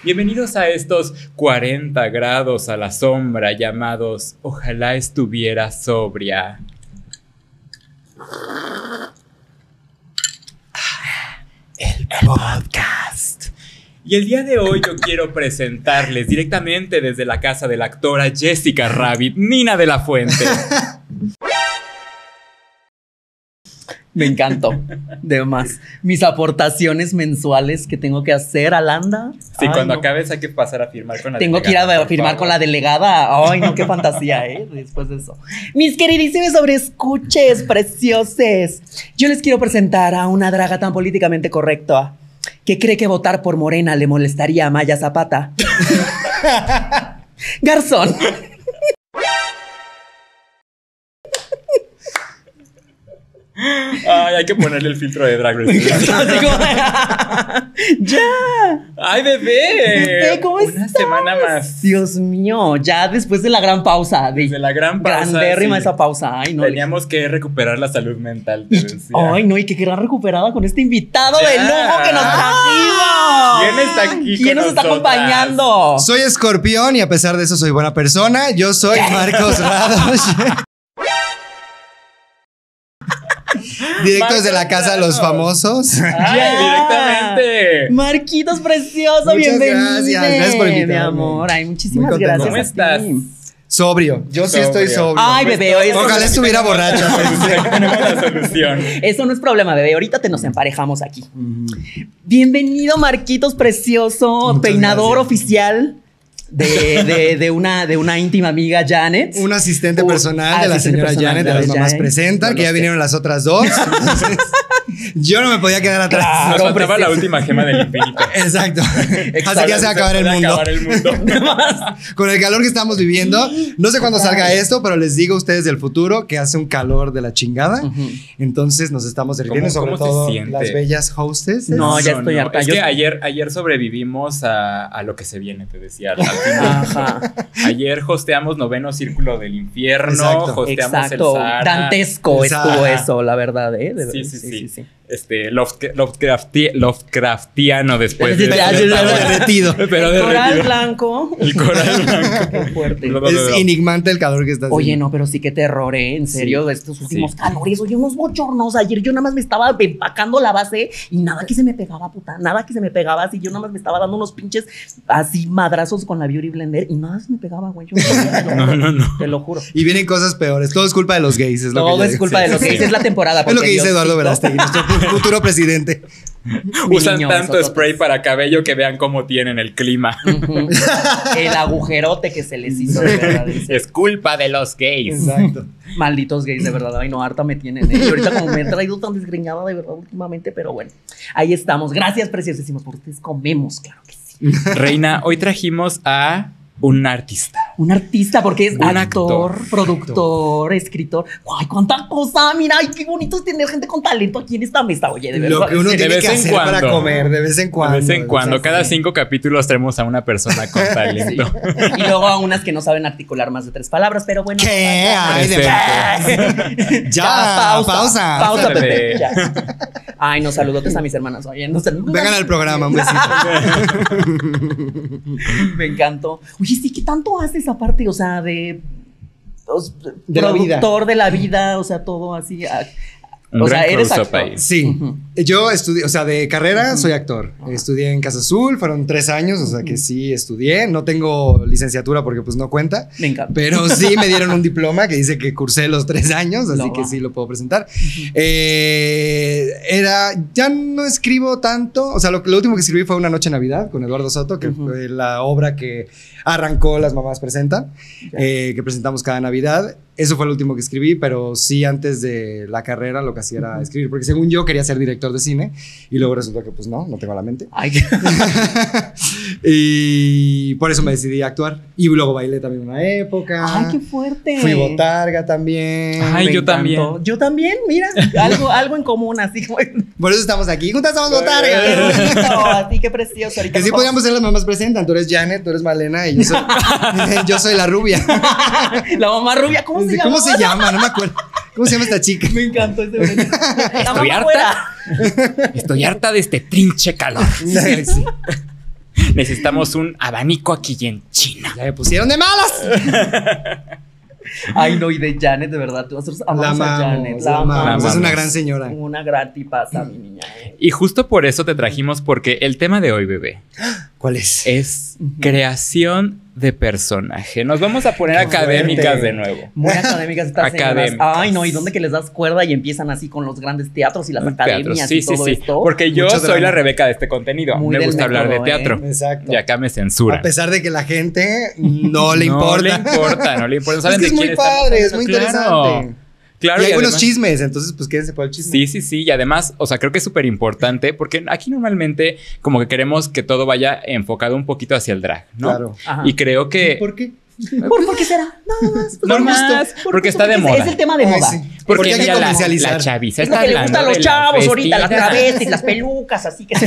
Bienvenidos a estos 40 grados a la sombra llamados Ojalá estuviera sobria. El podcast. Y el día de hoy yo quiero presentarles directamente desde la casa de la actora Jessica Rabbit, Nina de la Fuente. Me encantó. De más. Mis aportaciones mensuales que tengo que hacer a Landa. Sí, cuando acabes hay que pasar a firmar con la delegada. Tengo que ir a firmar con la delegada. Ay, no, qué fantasía, después de eso. Mis queridísimos sobreescuches, preciosos. Yo les quiero presentar a una draga tan políticamente correcta que cree que votar por Morena le molestaría a Maya Zapata. Garzón. Ay, hay que ponerle el filtro de Drag Race. ¡Ya! ¡Ay, bebé! ¿Cómo estás? Una semana más. Dios mío, ya después de la gran pausa. Desde la gran pausa. Grandérrima esa pausa. Ay, no. Teníamos que recuperar la salud mental, te decía. Ay, no, y que queda recuperada con este invitado de lujo que nos trajimos. ¿Quién está aquí? ¿Quién nos está acompañando? Soy Escorpión y a pesar de eso soy buena persona. Yo soy Marcos Rados. Directo desde la casa de los famosos. Ay, directamente. Marquitos precioso, muchas bienvenido. Gracias por invitarme. Mi amor, ay, muchísimas gracias. ¿Cómo estás? Sobrio. Yo sí estoy sobrio. Ay, bebé. Ojalá estuviera borracho. Tenemos la solución. Eso no es problema, bebé. Ahorita nos emparejamos aquí. Bienvenido, Marquitos precioso. Muchas peinador gracias. Oficial. De una íntima amiga, Janet. Un asistente personal de la señora Janet, de las mamás presentan, que ya vinieron las otras dos. Entonces, yo no me podía quedar atrás. Nos faltaba la última gema del infinito. Exacto. Así que ya se va a acabar el mundo. Con el calor que estamos viviendo, no sé cuándo salga esto, pero les digo a ustedes del futuro que hace un calor de la chingada. Entonces nos estamos derritiendo, sobre todo las bellas hostess. No, ya estoy harta. Es que ayer sobrevivimos a lo que se viene, te decía. Ajá. Ayer hosteamos Noveno Círculo del Infierno. Exacto. Hosteamos el Sahara. Dantesco estuvo eso, la verdad, Sí. Lovecraftiano después de derretido. Pero el coral blanco. El coral blanco. Qué fuerte. Es enigmante el calor que está haciendo. Oye, no, pero sí que terror, en serio, estos últimos calores. Oye, unos bochornos. Ayer yo nada más me estaba empacando la base y nada que se me pegaba, puta. Nada que se me pegaba así. Yo nada más me estaba dando unos pinches así madrazos con la Beauty Blender y nada se me pegaba, güey. No. Te lo juro. Y vienen cosas peores. Todo es culpa de los gays. Todo es culpa de los gays. Es la temporada. Es lo que dice Eduardo Verástegui, nuestro futuro presidente. Usan tanto spray para cabello que vean cómo tienen el clima. El agujerote que se les hizo, de verdad. Es culpa de los gays. Exacto. Malditos gays, de verdad. Ay, no, harta me tienen. Y ahorita como me he traído tan desgreñada, de verdad, últimamente. Pero bueno, ahí estamos. Gracias, preciosísimos. Por ustedes comemos, claro que sí. Reina, hoy trajimos a un artista. Un artista, porque es un actor, productor, escritor. Ay, cuánta cosa. Mira, ay, qué bonito es tener gente con talento aquí en esta mesa. Oye, de verdad. Lo que uno tiene que hacer para comer, de vez en cuando. De vez en cuando. Cada 5 capítulos traemos a una persona con talento. Sí. Y luego a unas que no saben articular más de 3 palabras, pero bueno. ¿Qué? Ay, ya, pausa. Pausa, Pepe. Ya. Ay, no, saludotes a mis hermanas. Oye, no, vengan al programa, un besito. Me encantó. Oye, sí, ¿qué tanto haces aparte? O sea, de productor de la vida, o sea, todo así. O sea, eres actor. Sí. Yo estudié, o sea, de carrera soy actor. Estudié en Casa Azul, fueron 3 años, o sea que sí estudié. No tengo licenciatura porque pues no cuenta. Me encanta. Pero sí me dieron un diploma que dice que cursé los 3 años, así que sí lo puedo presentar. Ya no escribo tanto, o sea, lo último que escribí fue Una Noche de Navidad con Eduardo Soto, que fue la obra que arrancó Las Mamás Presentan, que presentamos cada Navidad. Eso fue lo último que escribí, pero sí antes de la carrera lo que hacía era escribir, porque según yo quería ser director de cine y luego resultó que pues no tengo la mente. Ay, y por eso me decidí a actuar. Y luego bailé también una época. Ay, qué fuerte. Fui botarga también. Ay, yo también. Yo también, mira, algo en común, así. Por eso estamos aquí, juntas somos botargas. Qué bonito, así que precioso. Que sí podríamos ser Las Mamás Presentan. Tú eres Janet, tú eres Malena y yo soy la rubia. La mamá rubia, ¿Cómo se llama? No me acuerdo. ¿Cómo se llama esta chica? Me encantó ese momento. Estoy harta de este trinche calor. Sí. necesitamos un abanico aquí y en China. Ya me pusieron de malas. Ay, no, y de Janet, de verdad, nosotros amamos a Janet. La amamos. Es una amamos. gran señora. Una gran tipaza, mi niña. Y justo por eso te trajimos, porque el tema de hoy, bebé, ¿Cuál es? es creación de personaje. Nos vamos a poner Qué académicas fuerte. de nuevo. Muy académicas estas señoras. Académicas. Ay, no, y dónde que les das cuerda y empiezan así con los grandes teatros y las academias Sí, y todo esto. Porque yo Mucho soy drama. la Rebeca de este contenido. Muy Me del gusta hablar de método, teatro. Exacto. Y acá me censuran. A pesar de que la gente no le importa. No le importa, no le importa. ¿Saben Es que de es muy quién estamos padre, es hablando? muy Claro. interesante. Claro, y hay buenos además- chismes, entonces pues quédense por el chisme. Sí. Y además, o sea, creo que es súper importante porque aquí normalmente como que queremos que todo vaya enfocado un poquito hacia el drag, ¿no? Claro. Ajá. Y creo que... ¿Por qué? ¿Por qué será? Nada más. No por más, gusto. porque está de es- moda. Es el tema de Ay, moda. sí. Porque Porque hay que mira, comercializar. la chaviza Es está lo que le gusta a hablando los de chavos ahorita, las vestidas. travestis, las pelucas, así que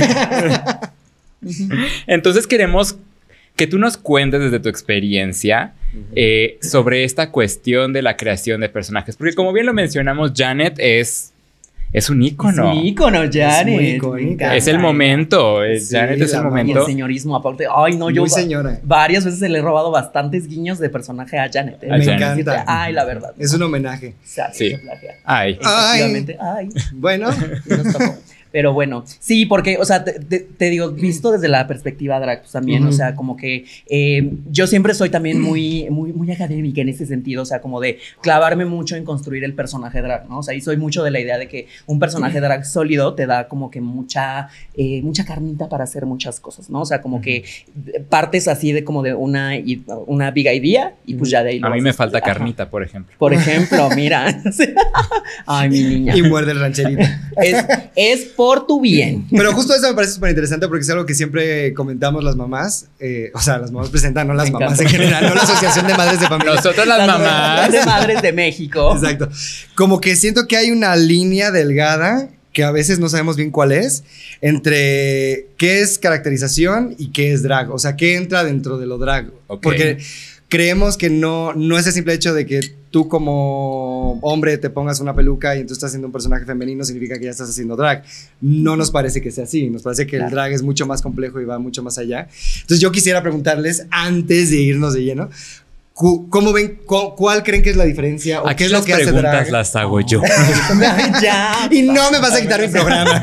Entonces queremos que tú nos cuentes desde tu experiencia sobre esta cuestión de la creación de personajes. Porque como bien lo mencionamos, Janet es un ícono. Es un ícono, Janet. muy Me icónica. encanta. Es el momento. Sí, Janet es la el amamos. Y el momento. señorismo, aparte. Ay, no, yo Muy señora. varias veces le he robado bastantes guiños de personaje a Janet. A Me Janet. encanta. Ay, la verdad. Es un homenaje. Sí. Se plagia. Ay. Efectivamente. Ay. Bueno, Nos tocó. Pero bueno, sí, porque, o sea, te digo, visto desde la perspectiva drag, pues también, o sea, como que yo siempre soy también muy académica en ese sentido, o sea, como de clavarme mucho en construir el personaje drag, ¿no? O sea, y soy mucho de la idea de que un personaje drag sólido te da como que mucha carnita para hacer muchas cosas, ¿no? O sea, como que partes así de como de una big idea y pues ya de ahí lo A mí vas me falta Ajá. carnita, por ejemplo. Por ejemplo, mira. Ay, mi niña. y muerde el rancherito. Es por tu bien. Pero justo eso me parece súper interesante porque es algo que siempre comentamos las mamás. O sea, las mamás presentan, no las Me mamás encanta. en general, no la Asociación de Madres de Familia. Nosotros las mamás. de madres de México. Exacto. Como que siento que hay una línea delgada que a veces no sabemos bien cuál es, entre qué es caracterización y qué es drag. O sea, qué entra dentro de lo drag. Ok. Porque creemos que no es el simple hecho de que tú como hombre te pongas una peluca y entonces estás haciendo un personaje femenino, significa que ya estás haciendo drag. No nos parece que sea así. Nos parece que el drag es mucho más complejo y va mucho más allá. Entonces yo quisiera preguntarles, antes de irnos de lleno, ¿cómo ven? ¿Cuál creen que es la diferencia? ¿O Aquí qué es lo las que hace preguntas drag? las hago yo. Ya. Y no me vas a quitar mi programa.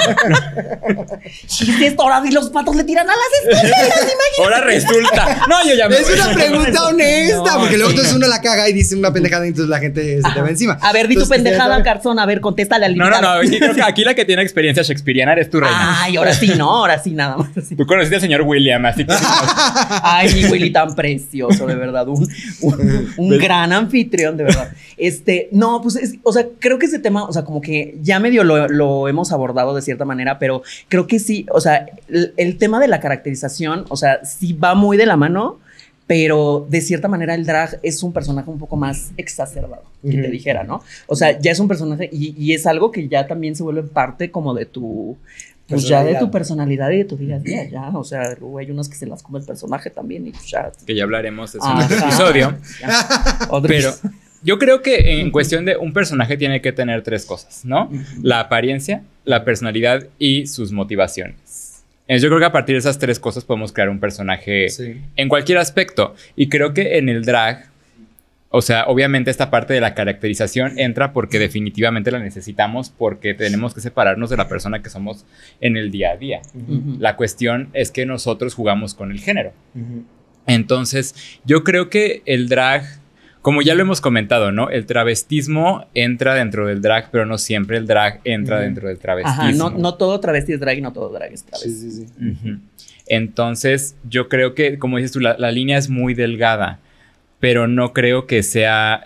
Chiste esto, ahora y los patos le tiran a las escopetas. Ahora resulta. No, yo ya me Es una pregunta honesta, No, porque luego sí. entonces uno la caga y dice una pendejada y entonces la gente se te va encima. A ver, di tu Entonces, pendejada, ya- Carzón. A ver, contéstale al No, invitado. aquí creo que aquí la que tiene experiencia shakespeariana eres tu reina. Ay, ahora sí, no, ahora sí, nada más. Sí. Tú conociste al señor William, así que... Ay, mi Willy tan precioso, de verdad. Un gran anfitrión, de verdad. No, pues, o sea, creo que ese tema, o sea, como que ya medio lo hemos abordado de cierta manera, pero creo que sí, o sea, el tema de la caracterización, o sea, sí va muy de la mano, pero de cierta manera el drag es un personaje un poco más exacerbado, que te dijera, ¿no? O sea, ya es un personaje y es algo que ya también se vuelve parte como de tu... Pues ya de tu personalidad y de tu día a día, ya. O sea, luego hay unos que se las come el personaje también y pues ya. Que ya hablaremos de eso en Ajá. otro episodio. Ya. Otro Pero yo creo que en cuestión de un personaje tiene que tener tres cosas, ¿no? La apariencia, la personalidad y sus motivaciones. Yo creo que a partir de esas tres cosas podemos crear un personaje Sí. en cualquier aspecto. Y creo que en el drag, o sea, obviamente esta parte de la caracterización entra porque definitivamente la necesitamos porque tenemos que separarnos de la persona que somos en el día a día. Ujú. La cuestión es que nosotros jugamos con el género. Entonces, yo creo que el drag, como ya lo hemos comentado, ¿no? El travestismo entra dentro del drag, pero no siempre el drag entra dentro del travestismo. Ajá, no todo travesti es drag y no todo drag es travesti. Sí, sí, sí. Ujú. Entonces, yo creo que, como dices tú, la línea es muy delgada, pero no creo que sea...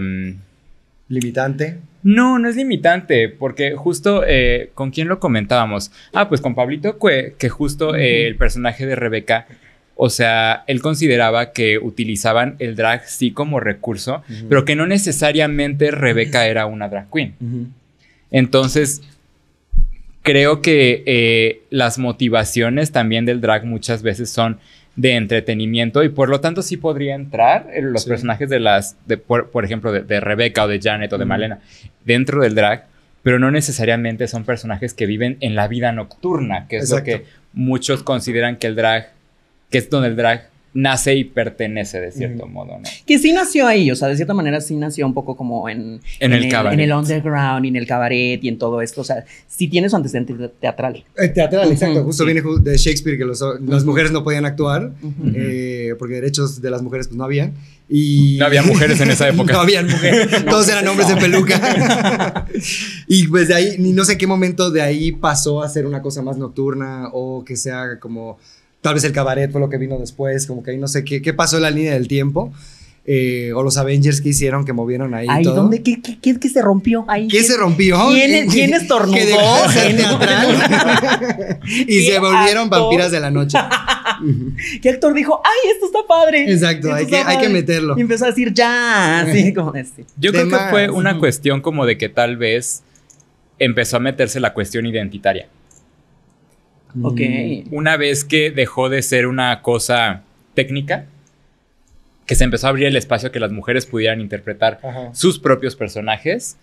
Limitante. No es limitante, porque justo, ¿con quién lo comentábamos? Pues con Pablito Cue, que justo el personaje de Rebeca, o sea, él consideraba que utilizaban el drag sí como recurso, pero que no necesariamente Rebeca era una drag queen. Entonces, creo que las motivaciones también del drag muchas veces son de entretenimiento y por lo tanto sí podría entrar en los personajes por ejemplo, de Rebeca o de Janet o de Malena dentro del drag, pero no necesariamente son personajes que viven en la vida nocturna, que es lo Exacto. que muchos consideran que el drag que es donde el drag nace y pertenece de cierto modo, ¿no? Que sí nació ahí, o sea, de cierta manera sí nació un poco como en el cabaret. En el underground y en el cabaret y en todo esto, o sea, sí tiene su antecedente teatral. Teatral, exacto. Justo viene de Shakespeare que las mujeres no podían actuar porque derechos de las mujeres pues no había. Y no había mujeres en esa época. No habían mujeres, todos eran hombres en peluca. Y pues de ahí, ni no sé qué momento de ahí pasó a ser una cosa más nocturna o que sea como... Tal vez el cabaret fue lo que vino después, como que ahí no sé qué pasó en la línea del tiempo. O los Avengers que hicieron, que movieron ahí. ¿Ahí todo. dónde? ¿Qué se rompió? Ahí, ¿Qué se rompió? ¿Quién estornudó? Que dejó de ser teatral. Y se volvieron vampiras de la noche. ¿Qué actor dijo? ¡Ay, esto está padre! Exacto, hay que meterlo. Y empezó a decir ya, así como este. Yo creo que fue una cuestión como de que tal vez empezó a meterse la cuestión identitaria. Ok. Una vez que dejó de ser una cosa técnica, que se empezó a abrir el espacio a que las mujeres pudieran interpretar sus propios personajes,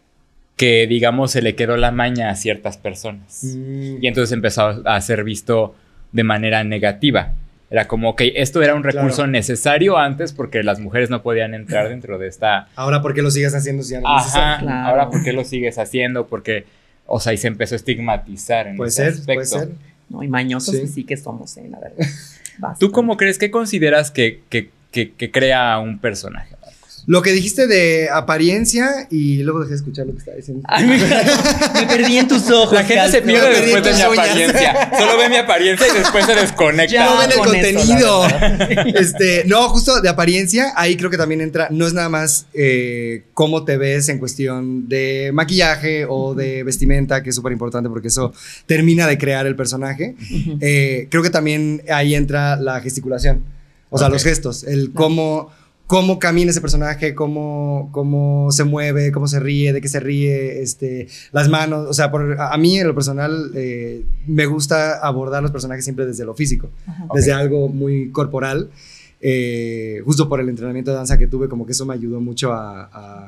que digamos se le quedó la maña a ciertas personas. Y entonces empezó a ser visto de manera negativa. Era como, ok, esto era un recurso necesario antes porque las mujeres no podían entrar dentro de esta... Ahora, ¿por qué lo sigues haciendo si ya no es necesario? Claro. Ahora, ¿por qué lo sigues haciendo? Porque... O sea, y se empezó a estigmatizar en ese aspecto. Puede ser. No, y mañosos sí que somos, la verdad. ¿Tú cómo crees? ¿Qué consideras que crea un personaje, Marcos? Lo que dijiste de apariencia y luego dejé de escuchar lo que estaba diciendo. Ay, me perdí en tus ojos. La gente se pierde después de mi apariencia. Solo ve mi apariencia y después se desconecta. No ven el contenido. Eso, no, justo de apariencia, ahí creo que también entra, no es nada más cómo te ves en cuestión de maquillaje o de vestimenta, que es súper importante porque eso termina de crear el personaje. Creo que también ahí entra la gesticulación, o sea, los gestos, el cómo camina ese personaje, cómo se mueve, cómo se ríe, de qué se ríe, las manos. O sea, a mí en lo personal me gusta abordar los personajes siempre desde lo físico, desde algo muy corporal. Justo por el entrenamiento de danza que tuve, como que eso me ayudó mucho a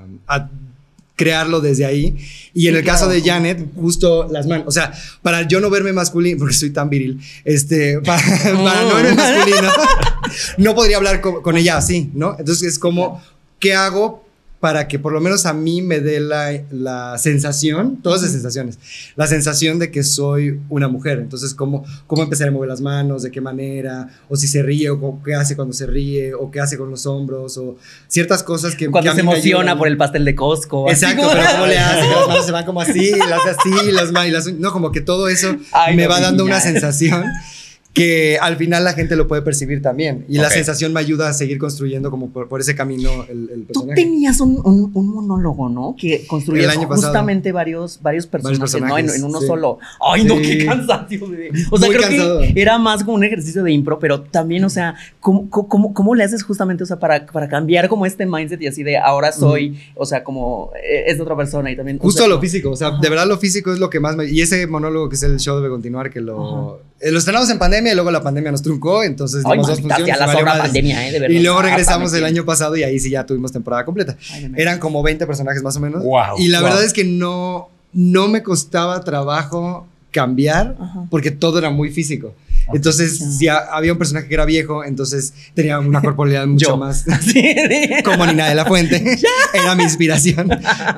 crearlo desde ahí. Y en el caso de Janet, justo las manos, o sea, para yo no verme masculino, porque soy tan viril, para no verme masculino, no podría hablar con ella así, ¿no? Entonces es como, ¿qué hago para que por lo menos a mí me dé la sensación, todas las sensaciones, la sensación de que soy una mujer? Entonces, ¿cómo empezar a mover las manos? ¿De qué manera? O si se ríe, o qué hace cuando se ríe, o qué hace con los hombros, o ciertas cosas que cuando que se emociona por el pastel de Costco. Exacto, pero ¿cómo le hace? Las manos se van como así, las así, las manos, no, como que todo eso me va dando una sensación que al final la gente lo puede percibir también. Y la sensación me ayuda a seguir construyendo como por ese camino el personaje. Tú tenías un monólogo, ¿no? Que construías justamente varios personajes, ¿no? En uno solo. ¡Ay, no! ¡Qué cansancio! O sea, creo que era más como un ejercicio de impro, pero también, o sea, ¿cómo le haces justamente, o sea, para cambiar como este mindset y así de ahora soy, o sea, como es otra persona y también... Justo lo físico, o sea, de verdad lo físico es lo que más me... Y ese monólogo que es el show debe continuar, que lo estrenamos en pandemia y luego la pandemia nos truncó, entonces dimos 2 funciones. Ya la sobra pandemia, de verdad. Y luego regresamos el año pasado y ahí sí ya tuvimos temporada completa. Eran como 20 personajes más o menos. Y la verdad es que no me costaba trabajo cambiar porque todo era muy físico. Entonces, si había un personaje que era viejo, entonces tenía una corporalidad mucho más como Nina de la Fuente. Era mi inspiración.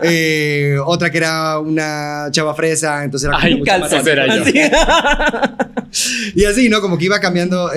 Otra que era una chava fresa, entonces era como mucho más era yo. Y así, ¿no? Como que iba cambiando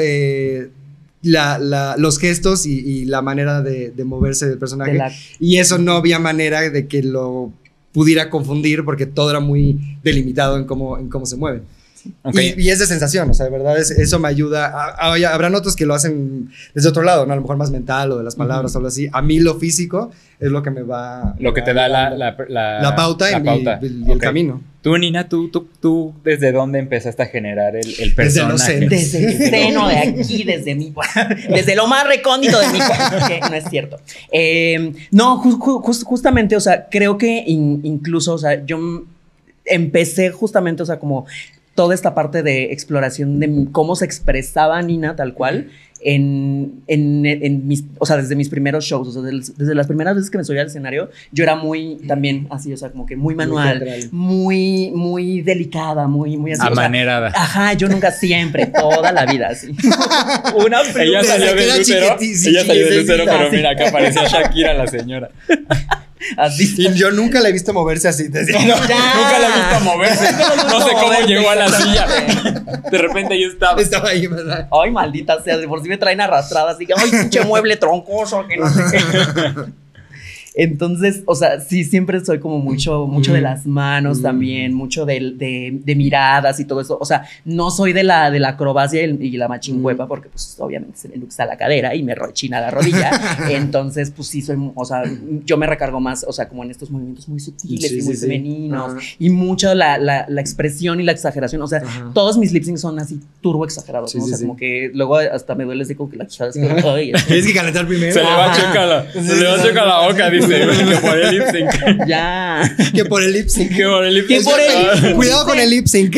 los gestos y la manera de moverse del personaje. Y eso no había manera de que lo pudiera confundir porque todo era muy delimitado en cómo se mueve. Y es de sensación, o sea, de verdad eso me ayuda. Habrán otros que lo hacen desde otro lado, ¿no? A lo mejor más mental o de las palabras o algo así. A mí lo físico es lo que me va... Lo que te da la pauta y el camino. Tú, Nina, ¿tú desde dónde empezaste a generar el personaje? Desde el seno de aquí, desde lo más recóndito de mi cuerpo, que no es cierto. No, justamente, o sea, creo que incluso, o sea, yo empecé justamente, o sea, como toda esta parte de exploración de cómo se expresaba Nina tal cual, en mis, o sea, desde mis primeros shows, o sea, desde las primeras veces que me subí al escenario, yo era muy también así, o sea, como que muy manual, muy delicada, muy así. Amanerada. O sea, ajá, yo nunca, siempre, toda la vida, así. Ella salió del útero, pero mira, acá parecía Shakira la señora. Así. Y yo nunca la he visto moverse así. Nunca la he visto moverse. No sé cómo llegó a la silla. De repente ahí estaba. Estaba ahí, ¿verdad? Ay, maldita sea, de por sí me traen arrastrada, así que, ay, pinche mueble troncoso, que no sé qué. Entonces, o sea, sí, siempre soy como mucho de las manos también, mucho de miradas y todo eso. O sea, no soy de la acrobacia y la machingüepa, porque pues obviamente se me luxa la cadera y me rechina la rodilla. Entonces, pues sí soy, o sea, yo me recargo más, o sea, como en estos movimientos muy sutiles y muy femeninos. Y mucho la expresión y la exageración. O sea, todos mis lip syncs son así turbo exagerados, ¿no? O sea, como que luego hasta me duele así como que la quijada es que, ay, tienes que calentar primero. Se le va a chocar la boca, dice. Que por el lip sync. Ya. Que por el lip sync. Cuidado con el lip sync.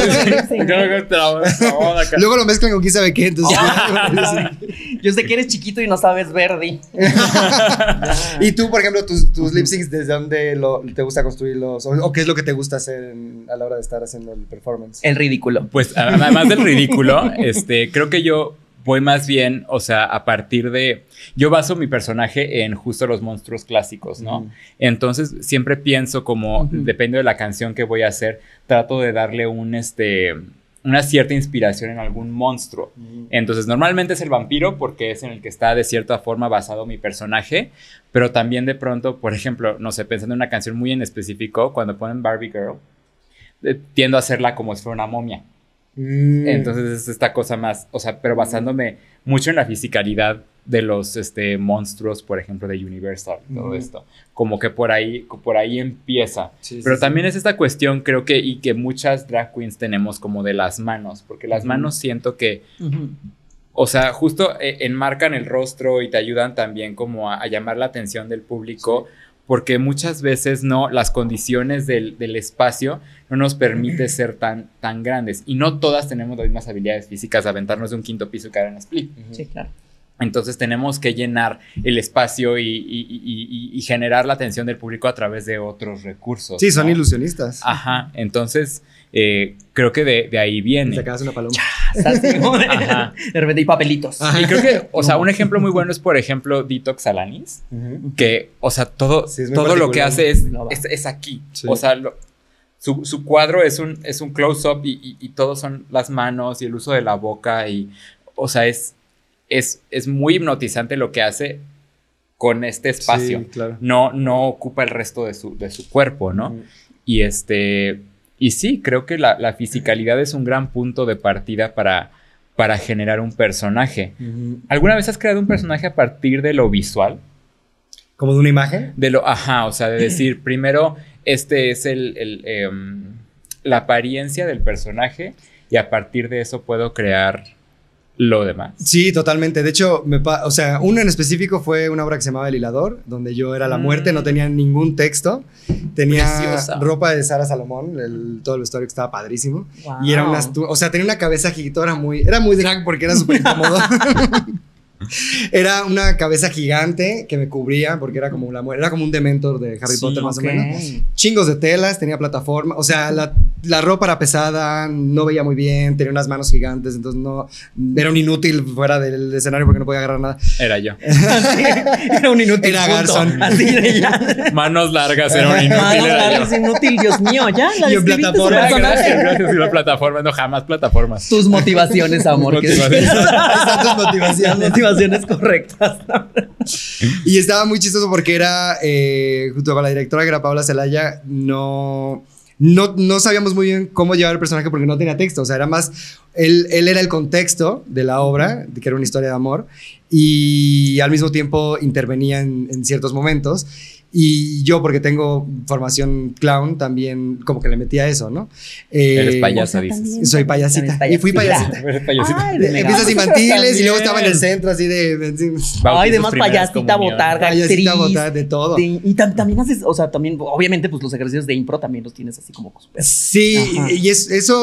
Luego lo mezclan con quién sabe qué. Entonces, yo sé que eres chiquito y no sabes Verdi. Y tú, por ejemplo, tus lip syncs, ¿desde dónde te gusta construirlos? ¿O qué es lo que te gusta hacer a la hora de estar haciendo el performance? El ridículo. Pues además del ridículo, creo que yo voy más bien, o sea, a partir de... Yo baso mi personaje en justo los monstruos clásicos, ¿no? Entonces, siempre pienso como, depende de la canción que voy a hacer, trato de darle una cierta inspiración en algún monstruo. Entonces, normalmente es el vampiro, porque es en el que está de cierta forma basado mi personaje, pero también de pronto, por ejemplo, no sé, pensando en una canción muy en específico, cuando ponen Barbie Girl, tiendo a hacerla como si fuera una momia. Entonces es esta cosa más, o sea, pero basándome mucho en la fisicalidad de los monstruos, por ejemplo, de Universal, todo esto, como que por ahí empieza. Pero también es esta cuestión, creo que, y que muchas drag queens tenemos como de las manos, porque las manos siento que, o sea, justo enmarcan el rostro y te ayudan también como a llamar la atención del público. Porque muchas veces las condiciones del espacio no nos permite ser tan grandes. Y no todas tenemos las mismas habilidades físicas de aventarnos de un quinto piso y caer en split. Sí, claro. Entonces tenemos que llenar el espacio y generar la atención del público a través de otros recursos. Sí, son ilusionistas. Ajá, entonces creo que de ahí viene. Sacabas una paloma. Ajá. De repente hay papelitos. Ajá. Y creo que, o sea, un ejemplo muy bueno es, por ejemplo, Detox Alanis, que, o sea, todo lo que hace es aquí. Sí. O sea, su cuadro es un close-up y todo son las manos y el uso de la boca y, o sea, es muy hipnotizante lo que hace con este espacio. Sí, claro. No ocupa el resto de su cuerpo, ¿no? Y sí, creo que la fisicalidad es un gran punto de partida para generar un personaje. ¿Alguna vez has creado un personaje a partir de lo visual? ¿Como de una imagen? O sea, de decir, primero, es la apariencia del personaje y a partir de eso puedo crear lo demás. Sí, totalmente. De hecho, o sea, uno en específico fue una obra que se llamaba El Hilador, donde yo era la muerte, no tenía ningún texto. Tenía ropa de Sara Salomón, todo el vestuario que estaba padrísimo. Wow. Y era o sea, tenía una cabeza gigante, era muy drag porque era súper incómodo. Era una cabeza gigante que me cubría porque era como un Dementor de Harry Potter más o menos. Chingos de telas, tenía plataforma, o sea, la ropa era pesada, no veía muy bien, tenía unas manos gigantes, entonces era un inútil fuera del escenario porque no podía agarrar nada. Era yo. Era un inútil. Era Garzón. Así de ya. Manos largas, era un inútil. Manos largas, inútil, Dios mío, ya. Y en plataforma. Gracias, y la plataforma, no, jamás plataformas. Tus motivaciones, amor. Están tus motivaciones. Correctas. Y estaba muy chistoso porque era junto con la directora que era Paula Celaya, no sabíamos muy bien cómo llevar el personaje porque no tenía texto, o sea, era más él era el contexto de la obra, que era una historia de amor y al mismo tiempo intervenía en ciertos momentos. Y yo, porque tengo formación clown, también como que le metía eso, ¿no? Eres payasa, dices. Soy payasita. Y fui payasita. Eres payasita. Empiezas infantiles y luego estaba en el centro así de... Ay, de más payasita, botarga, actriz. De todo. Y también haces, o sea, también, obviamente, pues los ejercicios de impro también los tienes así como super. Sí, y eso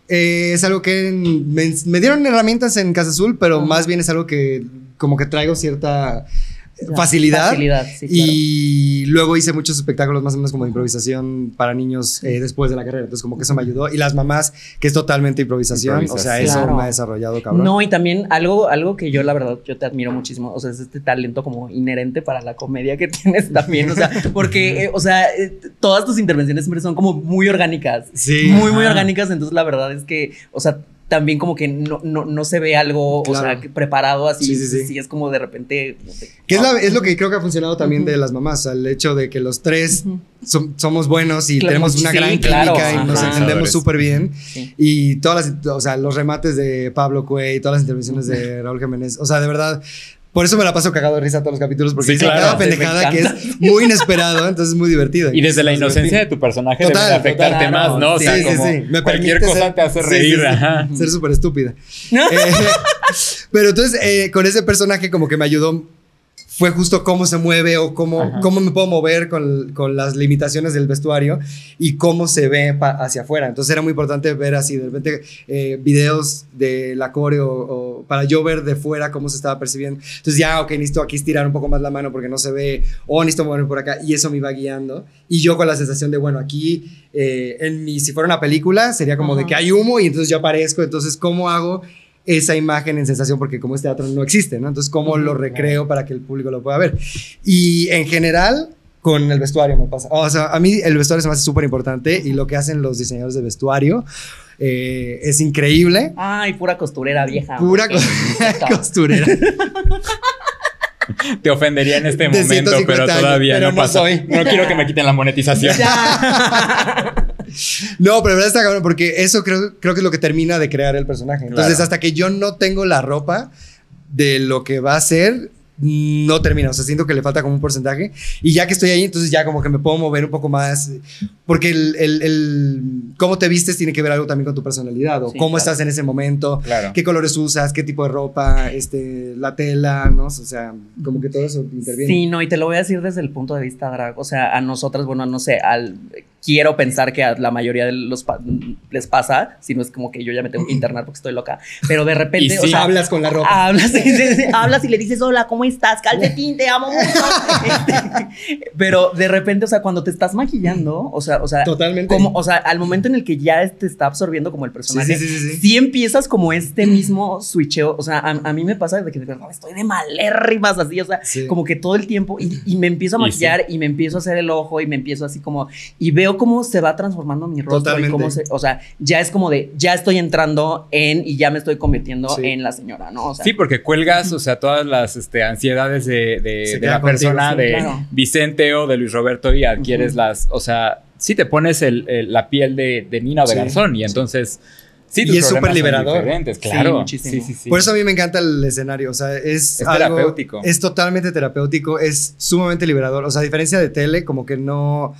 es algo que me dieron herramientas en Casa Azul, pero más bien es algo que como que traigo cierta facilidad. Sí, y luego hice muchos espectáculos más o menos como de improvisación para niños después de la carrera. Entonces como que eso me ayudó. Y las mamás, que es totalmente improvisación. O sea, eso me ha desarrollado, cabrón. No, y también algo que yo, la verdad, yo te admiro muchísimo. O sea, es este talento como inherente para la comedia que tienes también. O sea, porque, todas tus intervenciones siempre son como muy orgánicas. Sí. Muy orgánicas. Entonces, la verdad es que, o sea, también como que no se ve algo, o sea, preparado así. Sí, es como de repente, no sé. Que es lo que creo que ha funcionado también de las mamás, el hecho de que los tres somos buenos y tenemos una gran química y nos entendemos súper bien. Sí. Y todas los remates de Pablo Cuey, todas las intervenciones de Raúl Jiménez, o sea, de verdad. Por eso me la paso cagado de risa todos los capítulos, porque es cada pendejada que es muy inesperado, entonces es muy divertido. Y desde la inocencia de tu personaje debe afectarte más, ¿no? O sea, como cualquier cosa te hace reír. Ser súper estúpida. Pero entonces, con ese personaje como que me ayudó, fue justo cómo se mueve o cómo me puedo mover con las limitaciones del vestuario y cómo se ve hacia afuera. Entonces era muy importante ver así de repente videos de la coreo o para yo ver de fuera cómo se estaba percibiendo. Entonces necesito aquí estirar un poco más la mano porque no se ve, o necesito moverme por acá, y eso me iba guiando. Y yo con la sensación de, bueno, aquí si fuera una película sería como de que hay humo y entonces yo aparezco. Entonces, ¿cómo hago esa imagen en sensación? Porque como este teatro no existe, ¿no? Entonces, ¿cómo lo recreo para que el público lo pueda ver? Y en general, con el vestuario me pasa. O sea, a mí el vestuario se me hace súper importante y lo que hacen los diseñadores de vestuario es increíble. Ay, pura costurera vieja. Pura costurera. Te ofendería en este momento, pero todavía no pasa. No quiero que me quiten la monetización. No, pero la verdad está cabrón, porque eso creo que es lo que termina de crear el personaje. Entonces, hasta que yo no tengo la ropa de lo que va a ser, no termina. O sea, siento que le falta como un porcentaje. Y ya que estoy ahí, entonces ya como que me puedo mover un poco más. Porque el cómo te vistes tiene que ver algo también con tu personalidad. O cómo estás en ese momento. Qué colores usas, qué tipo de ropa, la tela, ¿no? O sea, como que todo eso interviene. Sí, no, y te lo voy a decir desde el punto de vista drag. O sea, a nosotras, bueno, no sé, quiero pensar que a la mayoría de les pasa, si no es como que yo ya me tengo que internar porque estoy loca, pero de repente, o sea, hablas con la ropa. Hablas y le dices, hola, ¿cómo estás? Calcetín, te amo mucho. Pero de repente, o sea, cuando te estás maquillando, o sea, totalmente. Como, o sea, al momento en el que ya te está absorbiendo como el personaje, sí empiezas como este mismo switcheo. O sea, a mí me pasa de que de verdad estoy de malérrimas así, o sea, como que todo el tiempo y me empiezo a maquillar y me empiezo a hacer el ojo y me empiezo así como, y veo cómo se va transformando mi rostro. Totalmente. Y cómo o sea, ya es como de, ya estoy entrando y ya me estoy convirtiendo en la señora, ¿no? O sea, sí, porque cuelgas, o sea, todas las ansiedades de la persona, de Vicente o de Luis Roberto y adquieres o sea, sí te pones la piel de Nina o de Garzón y entonces... Sí, y es súper liberador. Claro. Sí. Por eso a mí me encanta el escenario. O sea, es algo, terapéutico. Es totalmente terapéutico. Es sumamente liberador. O sea, a diferencia de tele, como que no...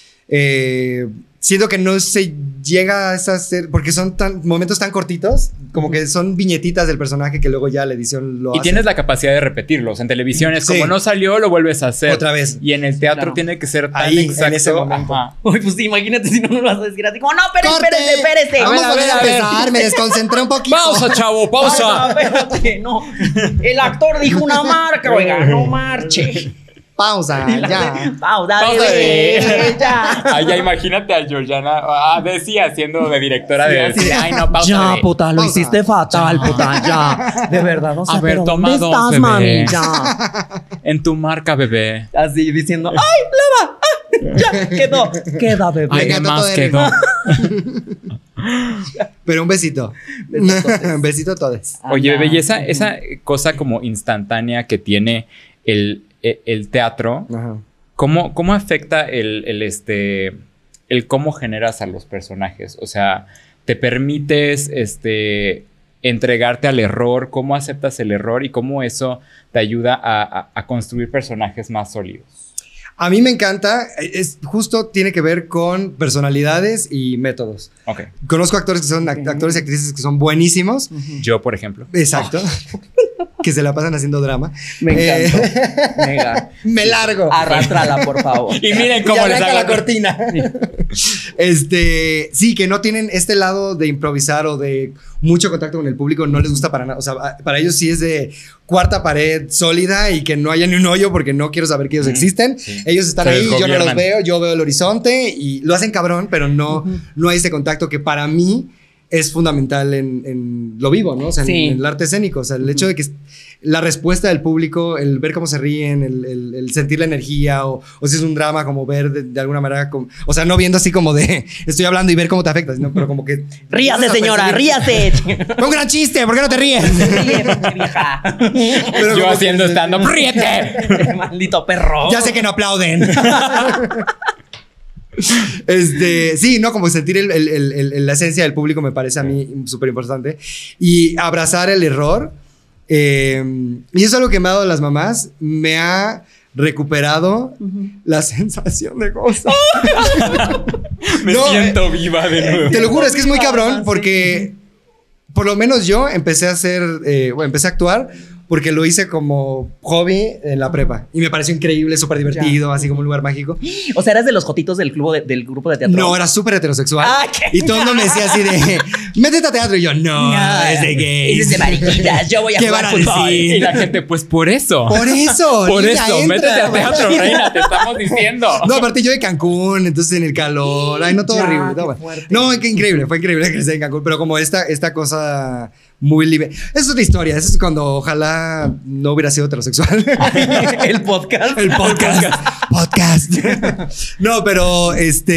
siento que no se llega a hacer, porque son momentos tan cortitos, como que son viñetitas del personaje que luego ya la edición lo hace. Y tienes la capacidad de repetirlos. En televisión es como no salió, lo vuelves a hacer. Otra vez. Y en el teatro tiene que ser tan ahí, exacto. En ese momento. Uy, pues sí, imagínate si no lo vas a decir así como, no, espérese. Vamos a empezar, me desconcentré un poquito. Pausa, chavo, pausa. Ay, espérate, no. El actor dijo una marca, oiga, no marche. Pausa, ya. Pausa, bebé, ya. Ya imagínate a Georgiana, decía, siendo de directora de decir, ay, no, pausa. Ya, puta, lo hiciste fatal, puta, ya. De verdad, no sé, a ver, ¿dónde estás, bebé? Mami? Ya. En tu marca, bebé. Así, diciendo, ¡ay, lava! Ya, queda, bebé. Ay, más quedó. Pero un besito. Un besito a todos. Oye, bebé, y esa cosa como instantánea que tiene el teatro, ¿cómo afecta el cómo generas a los personajes? O sea, ¿te permites entregarte al error? ¿Cómo aceptas el error? Y cómo eso te ayuda a construir personajes más sólidos. A mí me encanta, justo tiene que ver con personalidades y métodos. Okay. Conozco actores que son actores y actrices que son buenísimos. Yo, por ejemplo. Exacto. Que se la pasan haciendo drama. Me encantó. Mega. Me largo. Arrástrala, por favor. Y miren cómo les hago la cortina. Sí, que no tienen este lado de improvisar o de mucho contacto con el público, no les gusta para nada. O sea, para ellos sí es de cuarta pared sólida y que no haya ni un hoyo porque no quiero saber que ellos existen. Sí. Ellos están ahí, yo no los veo, yo veo el horizonte y lo hacen cabrón, pero no hay ese contacto que para mí es fundamental en lo vivo, ¿no? O sea, en el arte escénico. O sea, el hecho de que la respuesta del público, el ver cómo se ríen, el sentir la energía, o si es un drama, como ver de alguna manera, o sea, no viendo así como de estoy hablando y ver cómo te afecta, sino, pero como que. ¡Ríase, señora! ¡Ríase! ¡Un gran chiste! ¿Por qué no te ríes? Vieja. Yo haciendo stand-up, ¡ríete! ¡Maldito perro! Ya sé que no aplauden. Sí, no, como sentir la esencia del público me parece a mí súper importante. Y abrazar el error. Y eso es algo que me ha dado las mamás. Me ha recuperado la sensación de gozo. Me siento viva de nuevo. Te lo juro, es que es muy cabrón porque por lo menos yo empecé a actuar porque lo hice como hobby en la prepa. Y me pareció increíble, súper divertido, así como un lugar mágico. O sea, ¿eras de los jotitos del grupo de teatro? No, era súper heterosexual. Y todo el mundo me decía así de, métete a teatro. Y yo, no, es de gays. Es de mariquitas, yo voy a jugar fútbol. Y la gente, pues por eso. Por eso, métete a teatro, reina, te estamos diciendo. No, aparte yo de Cancún, entonces en el calor. Ay, no, todo horrible. No, qué increíble, fue increíble crecer en Cancún. Pero como esta cosa muy libre. Eso es otra historia. Eso es cuando ojalá no hubiera sido heterosexual. El podcast. Podcast. No, pero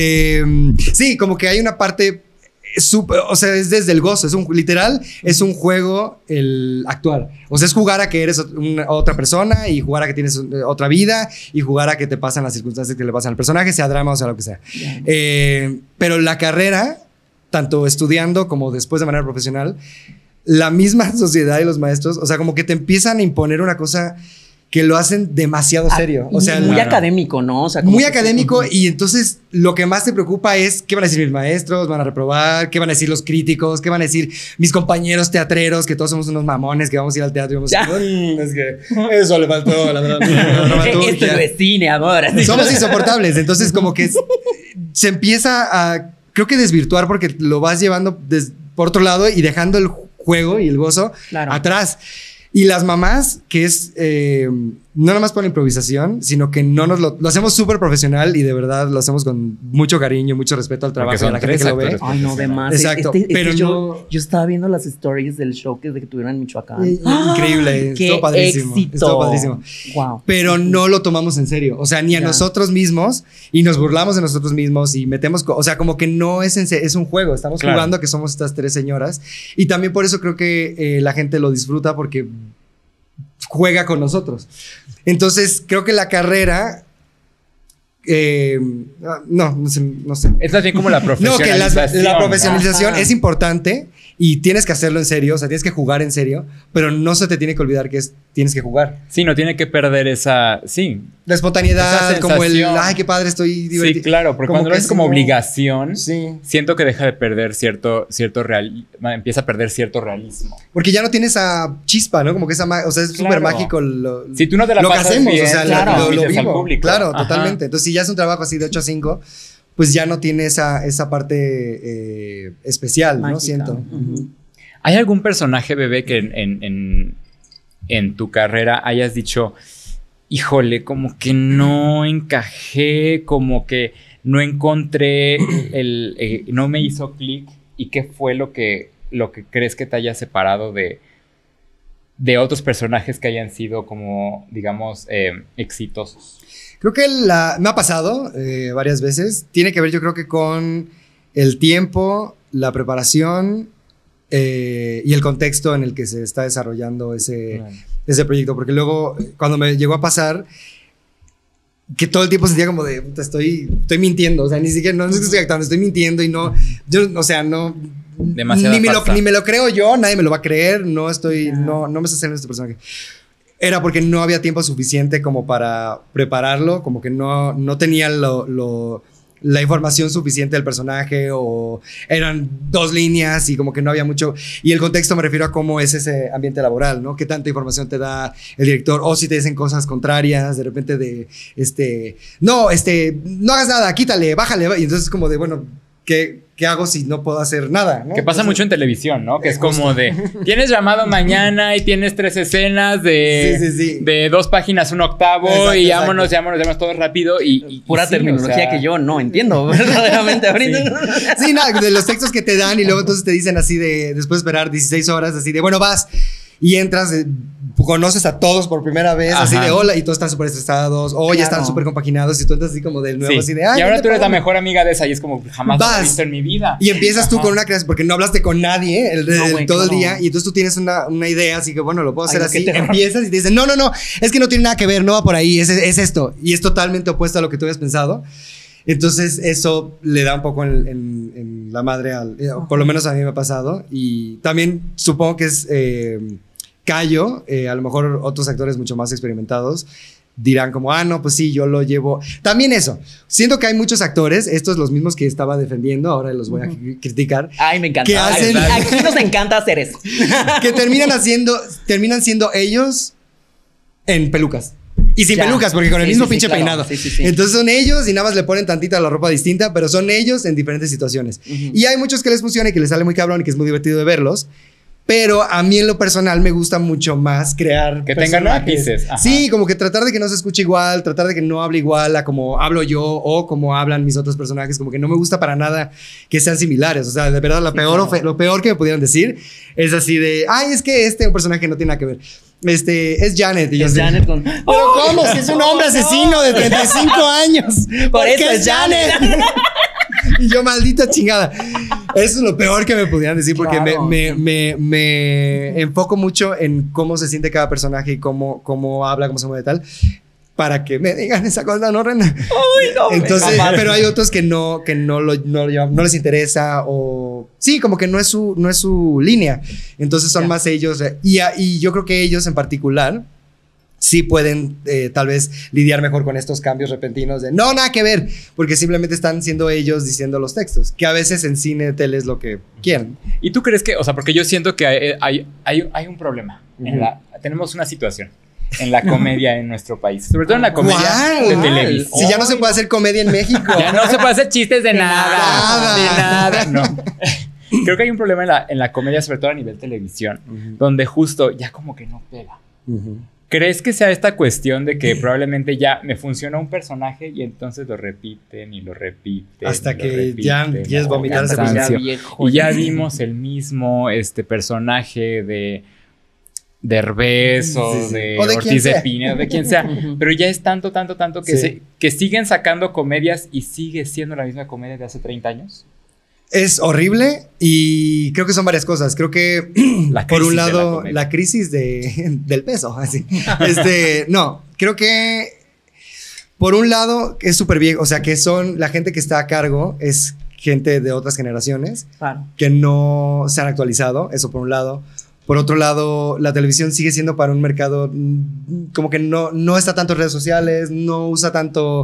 sí, como que hay una parte o sea, es desde el gozo. Literal, es un juego el actuar. O sea, es jugar a que eres otra persona y jugar a que tienes otra vida y jugar a que te pasan las circunstancias que le pasan al personaje, sea drama o sea lo que sea. Pero la carrera, tanto estudiando como después de manera profesional, la misma sociedad y los maestros, o sea, como que te empiezan a imponer una cosa que lo hacen demasiado serio. O sea, muy académico, ¿no? O sea, muy académico y entonces lo que más te preocupa es qué van a decir mis maestros, van a reprobar, qué van a decir los críticos, qué van a decir mis compañeros teatreros, que todos somos unos mamones que vamos a ir al teatro y vamos a decir, es que eso le faltó, la verdad. Esto no es cine, amor. Somos insoportables. Entonces como que se empieza a, creo que desvirtuar porque lo vas llevando por otro lado y dejando el juego y el gozo atrás. Y las mamás, que es no nada más por la improvisación, sino que no lo hacemos súper profesional y de verdad lo hacemos con mucho cariño, mucho respeto al trabajo de la gente que lo ve. Ay, no, de más. Exacto. Pero yo estaba viendo las stories del show que tuvieron en Michoacán. Increíble. Estuvo padrísimo. Estuvo padrísimo. Wow. Pero no lo tomamos en serio. O sea, ni a nosotros mismos y nos burlamos de nosotros mismos y metemos, o sea, como que no es es un juego. Estamos jugando que somos estas tres señoras y también por eso creo que la gente lo disfruta porque juega con nosotros. Entonces, creo que la carrera no sé. Es también como la profesionalización. No, que la profesionalización es importante y tienes que hacerlo en serio, o sea, tienes que jugar en serio, pero no se te tiene que olvidar que tienes que jugar. Sí, no tiene que perder esa, la espontaneidad, como ay, qué padre, estoy divertido. Sí, claro, porque cuando lo es como obligación, siento que deja de perder empieza a perder cierto realismo. Porque ya no tienes esa chispa, ¿no? Como que o sea, es súper mágico si tú no te la lo que pasas hacemos, bien, o sea, lo vivo. Al público. Claro, totalmente. Entonces, si ya es un trabajo así de 8 a 5, pues ya no tiene esa parte especial, mágica, ¿no? Siento. ¿Hay algún personaje, bebé, que en tu carrera hayas dicho, híjole, como que no encajé, como que no encontré no me hizo clic? ¿Y qué fue lo que crees que te haya separado de otros personajes que hayan sido como, digamos, exitosos? Creo que me ha pasado varias veces. Tiene que ver, yo creo que con el tiempo, la preparación y el contexto en el que se está desarrollando ese proyecto. Porque luego, cuando me llegó a pasar, que todo el tiempo sentía como de, estoy mintiendo. O sea, ni siquiera, no es que estoy actuando, estoy mintiendo y no, yo, o sea, no... Ni me lo creo yo, nadie me lo va a creer, no me está haciendo este personaje. Era porque no había tiempo suficiente como para prepararlo, como que no tenía la información suficiente del personaje o eran 2 líneas y como que no había mucho. Y el contexto me refiero a cómo es ese ambiente laboral, ¿no? Qué tanta información te da el director o si te dicen cosas contrarias, de repente no hagas nada, quítale, bájale. Y entonces como de, bueno, ¿qué hago si no puedo hacer nada? ¿no? Que pasa mucho en televisión, ¿no? Que es como de, tienes llamado mañana y tienes 3 escenas de 2 páginas, 1/8 Exacto, y vámonos todo rápido y pura sí, terminología, o sea, que yo no entiendo verdaderamente ahorita. Sí, nada, de los textos que te dan y luego entonces te dicen así de, después de esperar 16 horas, así de, bueno, vas y entras, conoces a todos por primera vez, así de hola, y todos están súper estresados, o ya están súper compaginados, y tú entras así como del nuevo, así de, y ahora tú eres la mejor amiga de esa, y es como, jamás lo he visto en mi vida. Y empiezas tú con una creación, porque no hablaste con nadie todo el día, y entonces tú tienes una idea, así que bueno, lo puedo hacer así, empiezas y te dicen, no, es que no tiene nada que ver, no va por ahí, es esto, y es totalmente opuesto a lo que tú habías pensado. Entonces eso le da un poco en la madre, por lo menos a mí me ha pasado, y también supongo que es... Cayo, a lo mejor otros actores mucho más experimentados dirán como, no, pues sí, yo lo llevo. También eso, siento que hay muchos actores, estos los mismos que estaba defendiendo, ahora los voy a criticar. Ay, me encanta. Que hacen, aquí nos encanta hacer eso. Que terminan siendo ellos en pelucas. Y sin pelucas, porque con el mismo pinche peinado. Sí. Entonces son ellos y nada más le ponen tantita la ropa distinta, pero son ellos en diferentes situaciones. Y hay muchos que les funciona y que les sale muy cabrón y que es muy divertido de verlos. Pero a mí en lo personal me gusta mucho más crear que tengan matices. Sí, como que tratar de que no se escuche igual, tratar de que no hable igual a como hablo yo o como hablan mis otros personajes. Como que no me gusta para nada que sean similares. O sea, de verdad, lo peor que me pudieran decir es así de, es que un personaje no tiene nada que ver. Es Janet. Y es Janet con... Pero ¿cómo? Si es un hombre asesino de 35 años. Por eso es Janet. Y yo, maldita chingada. Eso es lo peor que me pudieran decir, porque me enfoco mucho en cómo se siente cada personaje y cómo habla, cómo se mueve tal, para que me digan esa cosa, ¿no, Rena? Ay, no. Entonces, pero hay otros que no les interesa, o sí, como que no es su línea. Entonces son más ellos, y yo creo que ellos en particular sí pueden tal vez lidiar mejor con estos cambios repentinos de no, nada que ver, porque simplemente están siendo ellos diciendo los textos, que a veces en cine, tele es lo que quieren. ¿Y tú crees que, o sea, porque yo siento que hay un problema, tenemos una situación en la comedia en nuestro país, sobre todo en la comedia de televisión. Si ya no se puede hacer comedia en México. Ya no se puede hacer chistes de nada. No. Creo que hay un problema en la comedia, sobre todo a nivel televisión, donde justo ya como que no pega. ¿Crees que sea esta cuestión de que probablemente ya me funciona un personaje y entonces lo repiten y lo repiten? Hasta que ya quieres vomitar ese personaje. Y ya vimos el mismo personaje de Derbez o de Ortiz de Pinedo, de quien sea. Pero ya es tanto que siguen sacando comedias y sigue siendo la misma comedia de hace 30 años. Es horrible y creo que son varias cosas. Creo que por un lado la crisis del peso, así. No, creo que por un lado es súper viejo, o sea, que son la gente que está a cargo es gente de otras generaciones que no se han actualizado, eso por un lado. Por otro lado, la televisión sigue siendo para un mercado como que no está tanto en redes sociales, no usa tanto...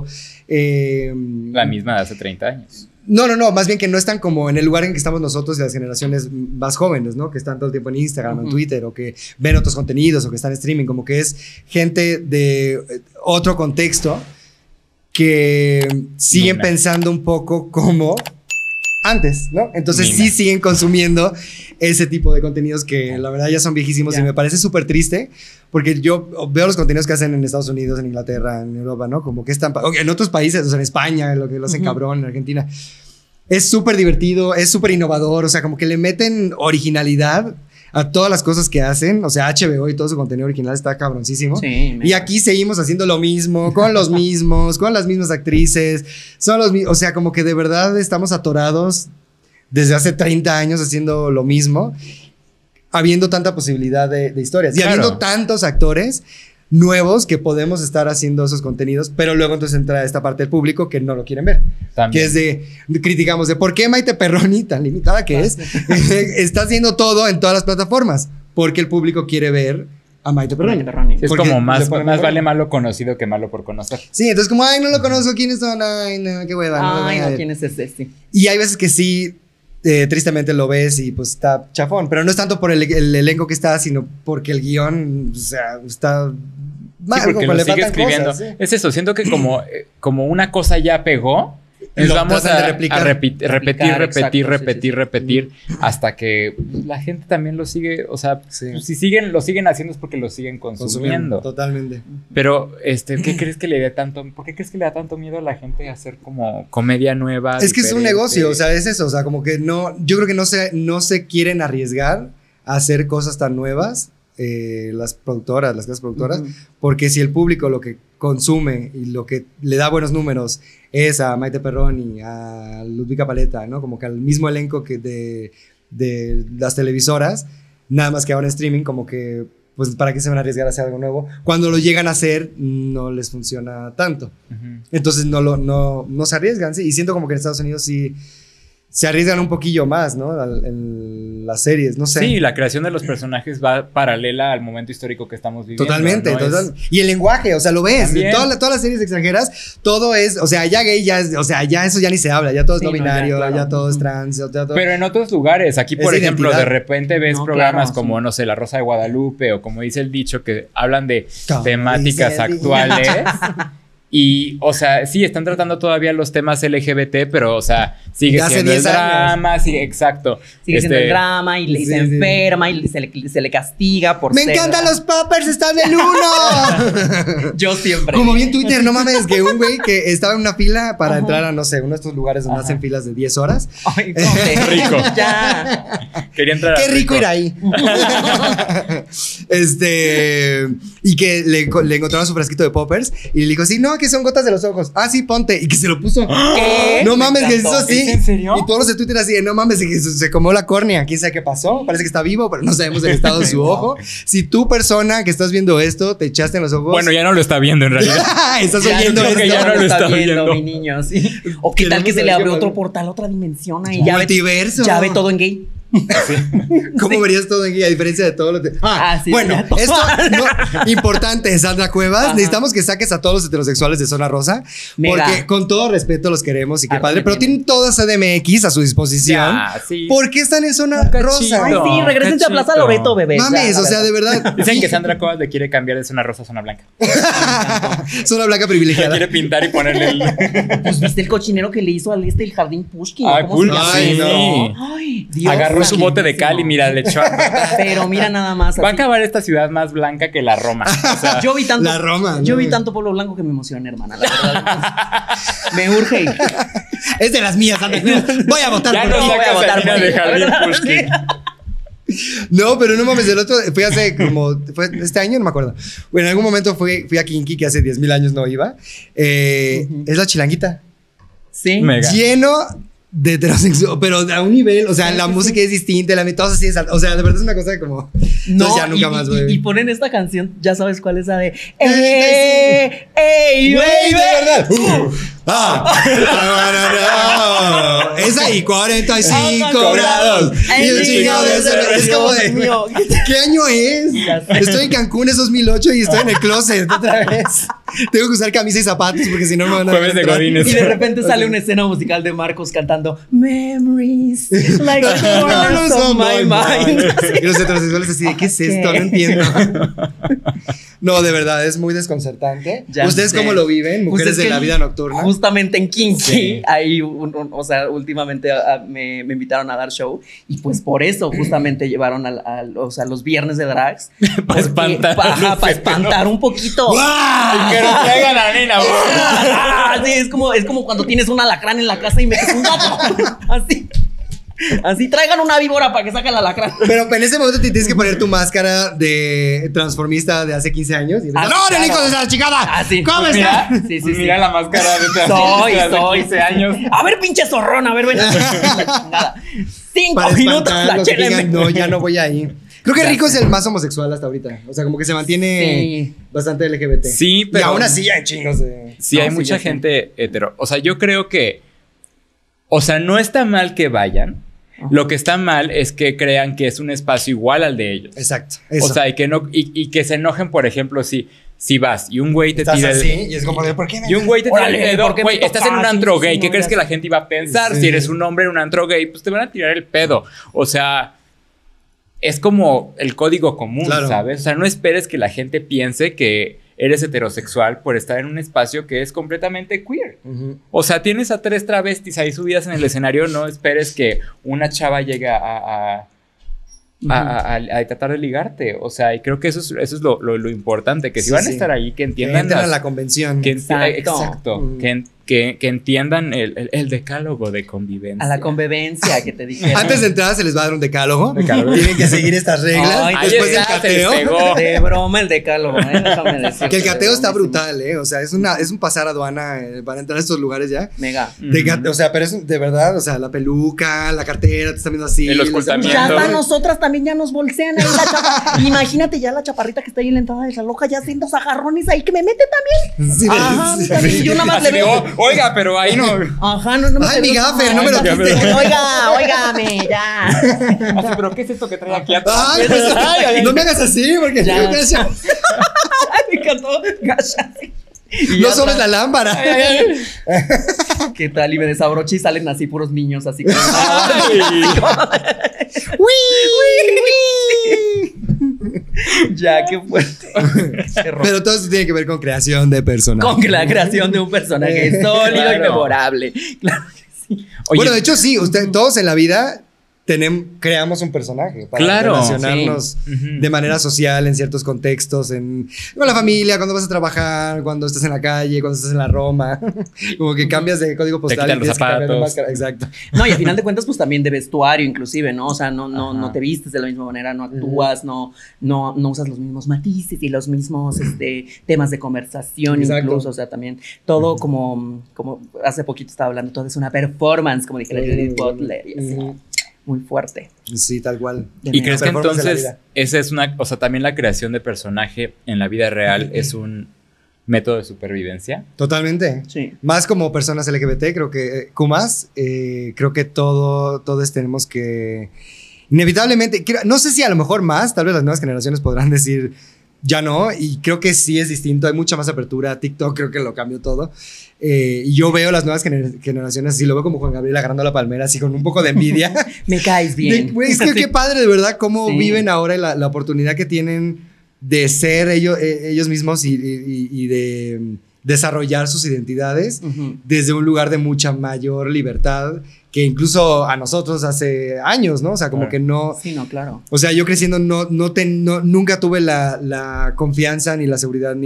la misma de hace 30 años. No, más bien que no están como en el lugar en que estamos nosotros y las generaciones más jóvenes, ¿no? Que están todo el tiempo en Instagram, en Twitter, o que ven otros contenidos, o que están en streaming, como que es gente de otro contexto que siguen pensando un poco como antes, ¿no? Entonces sí siguen consumiendo ese tipo de contenidos que la verdad ya son viejísimos y me parece súper triste porque yo veo los contenidos que hacen en Estados Unidos, en Inglaterra, en Europa, ¿no? Como que están en otros países, o sea, en España, lo que lo hacen cabrón, en Argentina. Es súper divertido, es súper innovador, o sea, como que le meten originalidad a todas las cosas que hacen. O sea, HBO y todo su contenido original está cabroncísimo. Sí, y aquí seguimos haciendo lo mismo, con los mismos, con las mismas actrices, son los mismos. O sea, como que de verdad estamos atorados desde hace 30 años haciendo lo mismo, habiendo tanta posibilidad de historias y habiendo tantos actores nuevos que podemos estar haciendo esos contenidos, pero luego entonces entra esta parte del público que no lo quieren ver. También. Que es criticamos de por qué Maite Perroni, tan limitada que es, está haciendo todo en todas las plataformas, porque el público quiere ver a Maite Perroni. Es como más vale malo conocido que malo por conocer. Sí, entonces como, no lo conozco, ¿quiénes son? Ay, no, qué hueva. ¿Quién es ese? Sí. Y hay veces que sí, tristemente lo ves y pues está chafón, pero no es tanto por el elenco que está, sino porque el guión, o sea, está mal, porque lo sigue escribiendo. Cosas, ¿sí? Es eso, siento que como una cosa ya pegó Nos Lo vamos tratan de a replicar. repetir, Exacto, repetir, hasta que la gente también lo sigue, o sea, Sí. pues, si lo siguen haciendo es porque lo siguen consumiendo. Totalmente. Pero, ¿qué crees que le dé tanto, por qué crees que le da tanto miedo a la gente a hacer como comedia nueva? Es que es un diferente? negocio, o sea, es eso, o sea, como que no, yo creo que no se quieren arriesgar a hacer cosas tan nuevas, las casas productoras, porque si el público lo que consume y lo que le da buenos números es a Maite Perroni, a Ludwika Paleta, ¿no? Como que al mismo elenco que de las televisoras, nada más que ahora en streaming, como que, pues, ¿para qué se van a arriesgar a hacer algo nuevo? Cuando lo llegan a hacer, no les funciona tanto. Ujú. Entonces no se arriesgan, sí. Y siento como que en Estados Unidos sí se arriesgan un poquillo más, ¿no? En las series, no sé. Sí, la creación de los personajes va paralela al momento histórico que estamos viviendo. Totalmente, ¿no? Y el lenguaje, o sea, lo ves. También. Todas las series extranjeras, todo es, o sea, ya gay, ya es, o sea, ya eso ya ni se habla, ya todo es Sí, no no, binario, ya, claro. ya todo es trans, ya todo. Pero en otros lugares, aquí Es por ejemplo, identidad. de repente ves No, programas claro, como, sí. no sé, La Rosa de Guadalupe o como dice el dicho, que hablan de Como temáticas dice el actuales. Y, o sea, sí, están tratando todavía los temas LGBT, pero, o sea, sigue De hace siendo el 10 años. drama, sigue, exacto. Sigue siendo el drama y sí, se sí. enferma y se le castiga por ¡Me ser- encantan los poppers! ¡Están en uno! Yo siempre. Como vi en Twitter, no mames, que un güey que estaba en una fila para entrar a, no sé, uno de estos lugares donde hacen filas de 10 horas. Ay, ¿dónde? Rico. Ya. Quería entrar a Qué rico ir ahí. Y que le encontraron su frasquito de poppers y le dijo, sí, no, que son gotas de los ojos. Ah, sí, ponte. Y que se lo puso. ¿Qué? No mames, Me que eso encantó. sí. ¿Es en serio? Y todos los de Twitter así de, no mames, que se comió la córnea. ¿Quién sabe qué pasó? Parece que está vivo, pero no sabemos el estado de su ojo. Si tú, persona que estás viendo esto, te echaste en los ojos. Bueno, ya no lo está viendo en realidad. Estás Ya, oyendo creo esto. que ya no lo está viendo. mi niño, sí. O qué tal Queremos que se le saber abrió qué otro pasó. portal, otra dimensión ahí. Multiverso. Ya ve todo en gay. ¿Cómo verías todo en gay a diferencia de todos los de... Sí, bueno, ya todo. esto importante, Sandra Cuevas. Ajá. Necesitamos que saques a todos los heterosexuales de Zona Rosa. Mega. Porque con todo respeto los queremos y qué Ah, padre. sí, Pero bien. tienen toda CDMX a su disposición. Ya, sí. ¿Por qué están en Zona Un Rosa? cachito. Ay, sí, regresense a Plaza cachito. Loreto, bebé. Mames, Ya, o sea, de verdad. Dicen que Sandra Cuevas le quiere cambiar de zona rosa a zona blanca. Zona blanca Le privilegiada. quiere pintar y ponerle el... Pues viste el cochinero que le hizo al el jardín Pushkin. Ay, ¿Cómo se cool. llama Ay, eso? no. Ay, Dios. Agarró su bote de cal y mira, le echó... Pero mira nada más. Va a así. acabar esta ciudad más blanca que la Roma. O sea, Yo vi tanto. La Roma, Yo ¿no? vi tanto pueblo blanco que me emocioné, hermana. La verdad. Me urge ir. Es de las mías, Sandra Cuevas. Voy a votar ya por no ti. voy a sacas votar a Nina por de ti. Jardín Pushkin. No, pero no mames, el otro fui hace como, fue este año, no me acuerdo. Bueno, en algún momento fui a Kinky, que hace 10,000 años no iba. Es la chilanguita. Sí. Mega. Lleno de heterosexual, pero a un nivel, o sea, la música es distinta, la todo así es, o sea, de verdad es una cosa como, No, ya nunca más, güey. y ponen esta canción, ya sabes cuál es la de ¡Ey, ¡Ey, güey, baby! de verdad! Esa y 45 grados. Y un chingo de cerveza. Es como de, Dios mío. ¿qué año es? Ya sé. Estoy en Cancún, es 2008 y estoy en el closet otra vez. Tengo que usar camisa y zapatos porque si no me van a Jueves de entrar. Godines. Y de repente sale una escena musical de Marcos cantando Memories like the corners of my mind. Y los heterosexuales así de, ¿qué es esto? No entiendo. No, de verdad, es muy desconcertante. Ya ¿Ustedes sé. cómo lo viven? Pues Mujeres es de que la vida nocturna. Justamente en Kinky, Sí. ahí, o sea, últimamente me invitaron a dar show y pues por eso justamente llevaron o sea, los viernes de drags. Para espantar. Para espantar un poquito. ¡Guau! Que nos traigan a Nina. Sí, es como cuando tienes un alacrán en la casa y metes un gato. Así traigan una víbora para que saque el alacrán. Pero en ese momento te tienes que poner tu máscara de transformista de hace 15 años. Y Ah, ¡no, claro. hijo de esa chingada! Ah, sí. ¿Cómo Pues está? mira, Sí, sí, pues sí. mira la máscara de Soy 15 años. A ver, pinche zorrón, a ver, ven. Nada. 5 Para minutos espantar la los que chela en digan, no, ya no voy ahí. Creo que Ya Rico sé. es el más homosexual hasta ahorita. O sea, como que se mantiene Sí. bastante LGBT. Sí, pero- Y aún así hay chingos de... Sí, No, hay sí, mucha ya sé. gente hetero. O sea, yo creo que... O sea, no está mal que vayan. Ajá. Lo que está mal es que crean que es un espacio igual al de ellos. Exacto. O sea, y que no... Y que se enojen, por ejemplo, si vas y un güey te estás tira el... así y es como de, ¿por qué me... Y un güey te tira el Órale, pedo. ¿por qué me Güey, estás en un tocas? antro Sí, gay. sí, ¿Qué no, crees ya que la sé. gente iba a pensar? Sí. Si eres un hombre en un antro gay, pues te van a tirar el pedo. O sea, es como el código común, Claro. ¿sabes? O sea, no esperes que la gente piense que eres heterosexual por estar en un espacio que es completamente queer. O sea, tienes a 3 travestis ahí subidas en el escenario, no esperes que una chava llegue a tratar de ligarte. O sea, y creo que eso es lo importante, que si van a estar ahí, que entiendan a la convención. Exacto. Que entiendan el decálogo de convivencia. A la convivencia que te dije. Antes de entrar se les va a dar un decálogo. Tienen que seguir estas reglas. Ay, después del cateo. De broma el decálogo, déjame decir. Que el cateo está brutal, O sea, es un pasar aduana para entrar a estos lugares ya. Mega. O sea, pero es de verdad, o sea, la peluca, la cartera, te están viendo así. El ocultamiento. Ya hasta nosotras también ya nos bolsean ahí la chapa. Imagínate ya la chaparrita que está ahí en la entrada de la loca ya haciendo agarrones ahí que me mete también. Sí, Ajá, sí, también. sí. Yo nada más le veo. Oiga, pero ahí no. Ajá, no me Ay, mi gaffer, no me lo Ay, quité. Óigame, ya. Así, pero ¿qué es esto que trae aquí atrás? Ay, pues, no me hagas así, porque Ya. yo gacha. Me encantó. Gacha. No sobes la lámpara. ¿Qué tal? Y me desabroché y salen así puros niños, así como. Ya, qué fuerte. Qué horror. Pero todo eso tiene que ver con creación de personajes. Con la creación de un personaje sólido y Claro. memorable. Claro que sí. Oye, Bueno, de hecho sí, todos en la vida creamos un personaje para Claro, relacionarnos sí. Ujú. de manera social en ciertos contextos, con la familia, cuando vas a trabajar, cuando estás en la calle, cuando estás en la Roma, como que cambias de código postal quitan y los tienes que cambiar de zapatos. máscara. Exacto. No, y al final de cuentas, pues también de vestuario, inclusive, ¿no? O sea, no Ajá. te vistes de la misma manera, no actúas, no usas los mismos matices y los mismos temas de conversación, Exacto. incluso. O sea, también todo como hace poquito estaba hablando, todo es una performance, como dije la Judith Butler, y así. Muy fuerte. Sí, tal cual. ¿Y crees que Performance de la entonces vida. esa es o sea, también la creación de personaje en la vida real es un método de supervivencia? Totalmente. Sí. Más como personas LGBT, creo que Kumas, creo que todos tenemos que inevitablemente, no sé si a lo mejor más, tal vez las nuevas generaciones podrán decir ya no, y creo que sí es distinto, hay mucha más apertura. TikTok creo que lo cambió todo. Y yo veo las nuevas generaciones así, lo veo como Juan Gabriel agarrando la palmera así con un poco de envidia. Me caes bien. Güey, es que qué padre de verdad cómo Sí. viven ahora y la oportunidad que tienen de ser ellos mismos y de desarrollar sus identidades Ujú. desde un lugar de mucha mayor libertad que incluso a nosotros hace años, ¿no? O sea, como Claro. que no... Sí, no, claro. O sea, yo creciendo nunca tuve la confianza ni la seguridad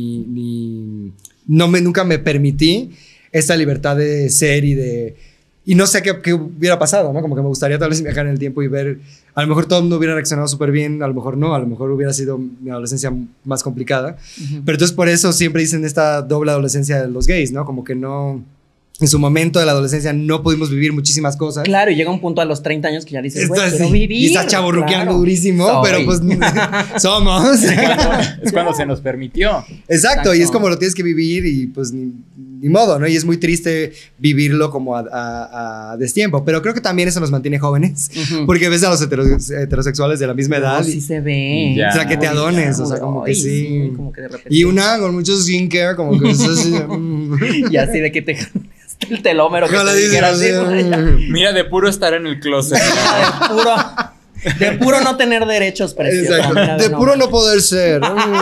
nunca me permití esta libertad de ser y no sé qué hubiera pasado, ¿no? Como que me gustaría tal vez viajar en el tiempo y ver, a lo mejor todo el mundo hubiera reaccionado súper bien, a lo mejor no, a lo mejor hubiera sido mi adolescencia más complicada. Ujú. Pero entonces por eso siempre dicen esta doble adolescencia de los gays, ¿no? Como que no, en su momento de la adolescencia no pudimos vivir muchísimas cosas. Claro, y llega un punto a los 30 años que ya dices, güey, Estás- quiero vivir. y estás chavorruqueando Claro. durísimo, Soy. pero pues somos. Es cuando se nos permitió. Exacto, y es Exacto. como lo tienes que vivir y pues ni modo, ¿no? Y es muy triste vivirlo como a destiempo, pero creo que también eso nos mantiene jóvenes, Ujú. porque ves a los heterosexuales de la misma edad No, sí se ve. Ya. o sea, que te adones, o sea, como que Ay, sí. como que de repente. Y una con mucho skincare, como que es así, Y así de que te el telómero que ojalá te dices dijera así, así, ya. Mira, de puro estar en el closet. De puro no tener derechos, preciosa. Exacto, Mira, de puro no poder ser.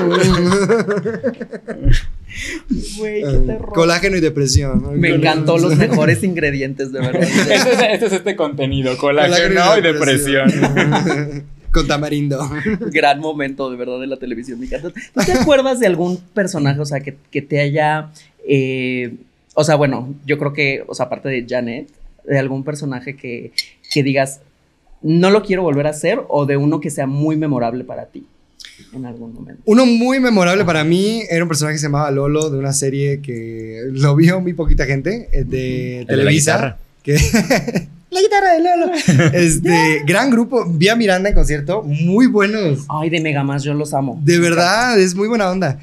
Güey, qué terror. Colágeno y depresión. Me encantó los mejores ingredientes, de verdad. Este es este contenido, colágeno y depresión. Con tamarindo. Gran momento, de verdad, de la televisión mexicana. ¿Tú te acuerdas de algún personaje, o sea, que te haya... o sea, bueno, yo creo que, o sea, aparte de Janet, de algún personaje que digas, no lo quiero volver a hacer, o de uno que sea muy memorable para ti en algún momento? Uno muy memorable para mí era un personaje que se llamaba Lolo, de una serie que lo vio muy poquita gente, de El de la Televisa. guitarra. Que la guitarra de Lolo. Gran grupo. Vi a Miranda en concierto, muy buenos. Ay, de Megamas, yo los amo. De verdad, es muy buena onda.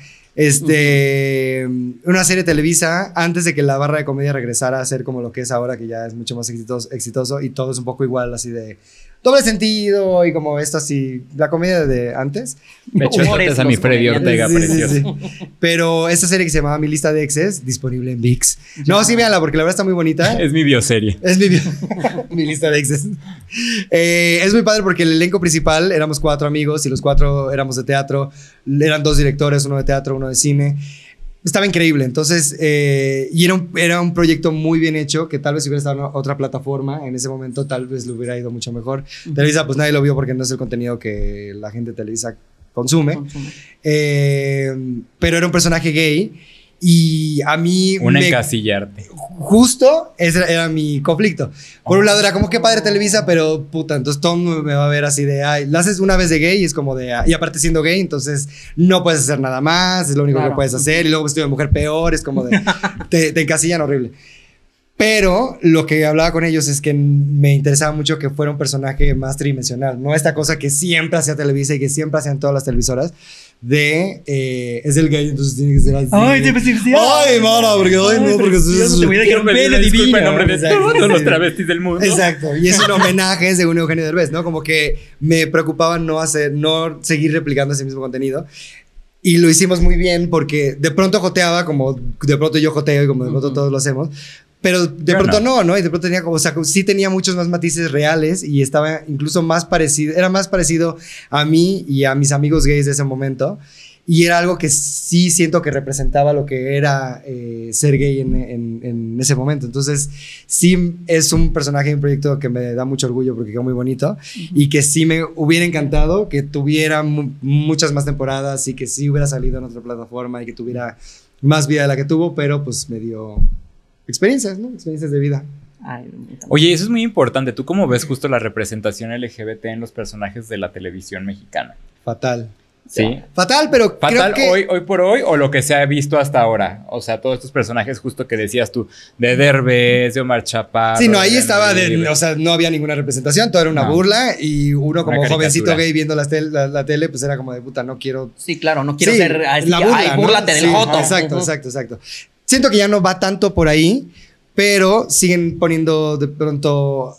Una serie de Televisa antes de que la barra de comedia regresara a ser como lo que es ahora, que ya es mucho más exitoso y todo es un poco igual, así de doble sentido y como esto así, la comedia de antes. De hecho, Humores, es a mi los Freddy Ortega, Sí. precioso. Pero esta serie que se llamaba Mi Lista de Exes, disponible en ViX. No, sí, véanla, porque la verdad está muy bonita. Es mi bioserie. Es mi lista de exes. Es muy padre porque el elenco principal éramos 4 amigos y los 4 éramos de teatro. Eran 2 directores, uno de teatro, uno de cine. Estaba increíble. Entonces, y era un proyecto muy bien hecho que tal vez si hubiera estado en otra plataforma en ese momento, tal vez le hubiera ido mucho mejor. Televisa, pues nadie lo vio porque no es el contenido que la gente de Televisa consume. Pero era un personaje gay. Y a mí Encasillarte. justo ese era mi conflicto. Por un lado era como que padre Televisa, pero puta, entonces todo el mundo me va a ver así de, ay, la haces una vez de gay y es como de, y aparte siendo gay, entonces no puedes hacer nada más, es lo único que puedes hacer, y luego vestido de mujer peor, es como de, te encasillan horrible. Pero lo que hablaba con ellos es que me interesaba mucho que fuera un personaje más tridimensional, no esta cosa que siempre hacía Televisa y que siempre hacían todas las televisoras, es el gay, entonces tiene que ser así. Ay, te precipitaste. Ay, mara, porque no, porque te voy a Quiero pedirle disculpa en nombre de Exacto, todos los sí. travestis del mundo. Exacto, y es un homenaje según Eugenio Derbez, ¿no? Como que me preocupaba no seguir replicando ese mismo contenido. Y lo hicimos muy bien porque de pronto joteaba, como de pronto yo joteo y como de pronto todos lo hacemos. Pero de pronto no, y de pronto tenía como, o sea, sí tenía muchos más matices reales y estaba incluso más parecido, era más parecido a mí y a mis amigos gays de ese momento. Y era algo que sí siento que representaba lo que era ser gay en ese momento. Entonces, sí es un personaje y un proyecto que me da mucho orgullo porque quedó muy bonito. Y que sí me hubiera encantado que tuviera muchas más temporadas y que sí hubiera salido en otra plataforma y que tuviera más vida de la que tuvo, pero pues me dio experiencias, ¿no? Experiencias de vida. Ay, Oye, eso es muy importante. ¿Tú cómo ves justo la representación LGBT en los personajes de la televisión mexicana? Fatal. Sí. Fatal, pero Fatal creo que... hoy por hoy o lo que se ha visto hasta ahora. O sea, todos estos personajes justo que decías tú, de Derbez, de Omar Chaparro. Sí, no, ahí de estaba, Libre. o sea, no había ninguna representación, todo era una burla y uno como caricatura. jovencito gay viendo la tele, pues era como de puta, no quiero... Sí, claro, no quiero Sí, ser así, la burla, ay, ¿no? búrlate del Sí, joto. Exacto. Siento que ya no va tanto por ahí, pero siguen poniendo de pronto...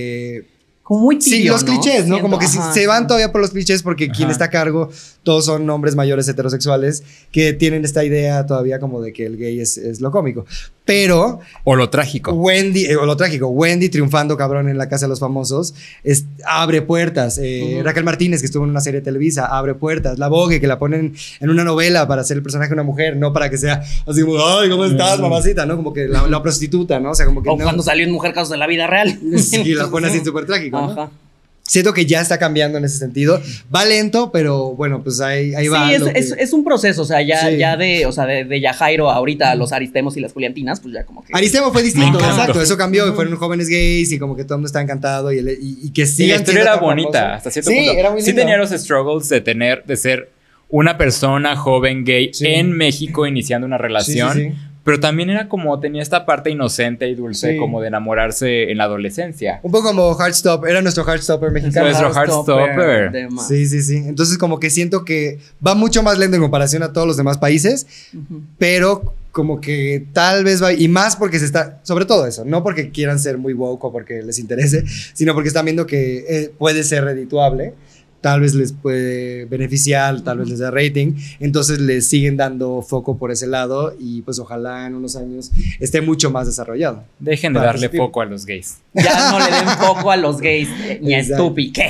Como muy tibio, sí, los ¿no? clichés, ¿no? Siento, Como que ajá, se van todavía por los clichés porque quien está a cargo, todos son hombres mayores heterosexuales que tienen esta idea todavía como de que el gay es lo cómico. Pero... O lo trágico. o lo trágico, Wendy triunfando cabrón en La Casa de los Famosos, abre puertas. Raquel Martínez, que estuvo en una serie de Televisa, abre puertas. La Vogue, que la ponen en una novela para hacer el personaje de una mujer, no para que sea así como, ay, ¿cómo estás, mamacita? ¿No? Como que la prostituta, ¿no? O sea, como que o no. cuando salió en Mujer Casos de la Vida Real. Sí, la pone así súper trágico, ¿no? Ajá. Siento que ya está cambiando en ese sentido. Va lento, pero bueno, pues ahí va. Sí, es un proceso, o sea, Sí. ya de Yajairo a ahorita los Aristemos y las Juliantinas, pues ya como que... Aristemo fue distinto, Me encantó. exacto. Eso cambió, y fueron jóvenes gays y como que todo el mundo está encantado y que Y la sigan historia siendo era tan bonita famosos. hasta cierto Sí, punto. era muy Sí lindo. tenía los struggles de ser una persona joven gay Sí. en México iniciando una relación. Sí. Pero también era como, tenía esta parte inocente y dulce, Sí. como de enamorarse en la adolescencia. Un poco como Heartstopper, era nuestro Heartstopper mexicano. Nuestro Heartstopper. de más. Sí. Entonces como que siento que va mucho más lento en comparación a todos los demás países, pero como que tal vez va, y más porque se está, sobre todo eso, no porque quieran ser muy woke o porque les interese, sino porque están viendo que puede ser redituable. Tal vez les puede beneficiar, tal vez les da rating, entonces les siguen dando foco por ese lado y pues ojalá en unos años esté mucho más desarrollado. Dejen de Para darle positivo. foco a los gays. Ya no le den foco a los gays, ni a Exacto. Stupi, ¿qué?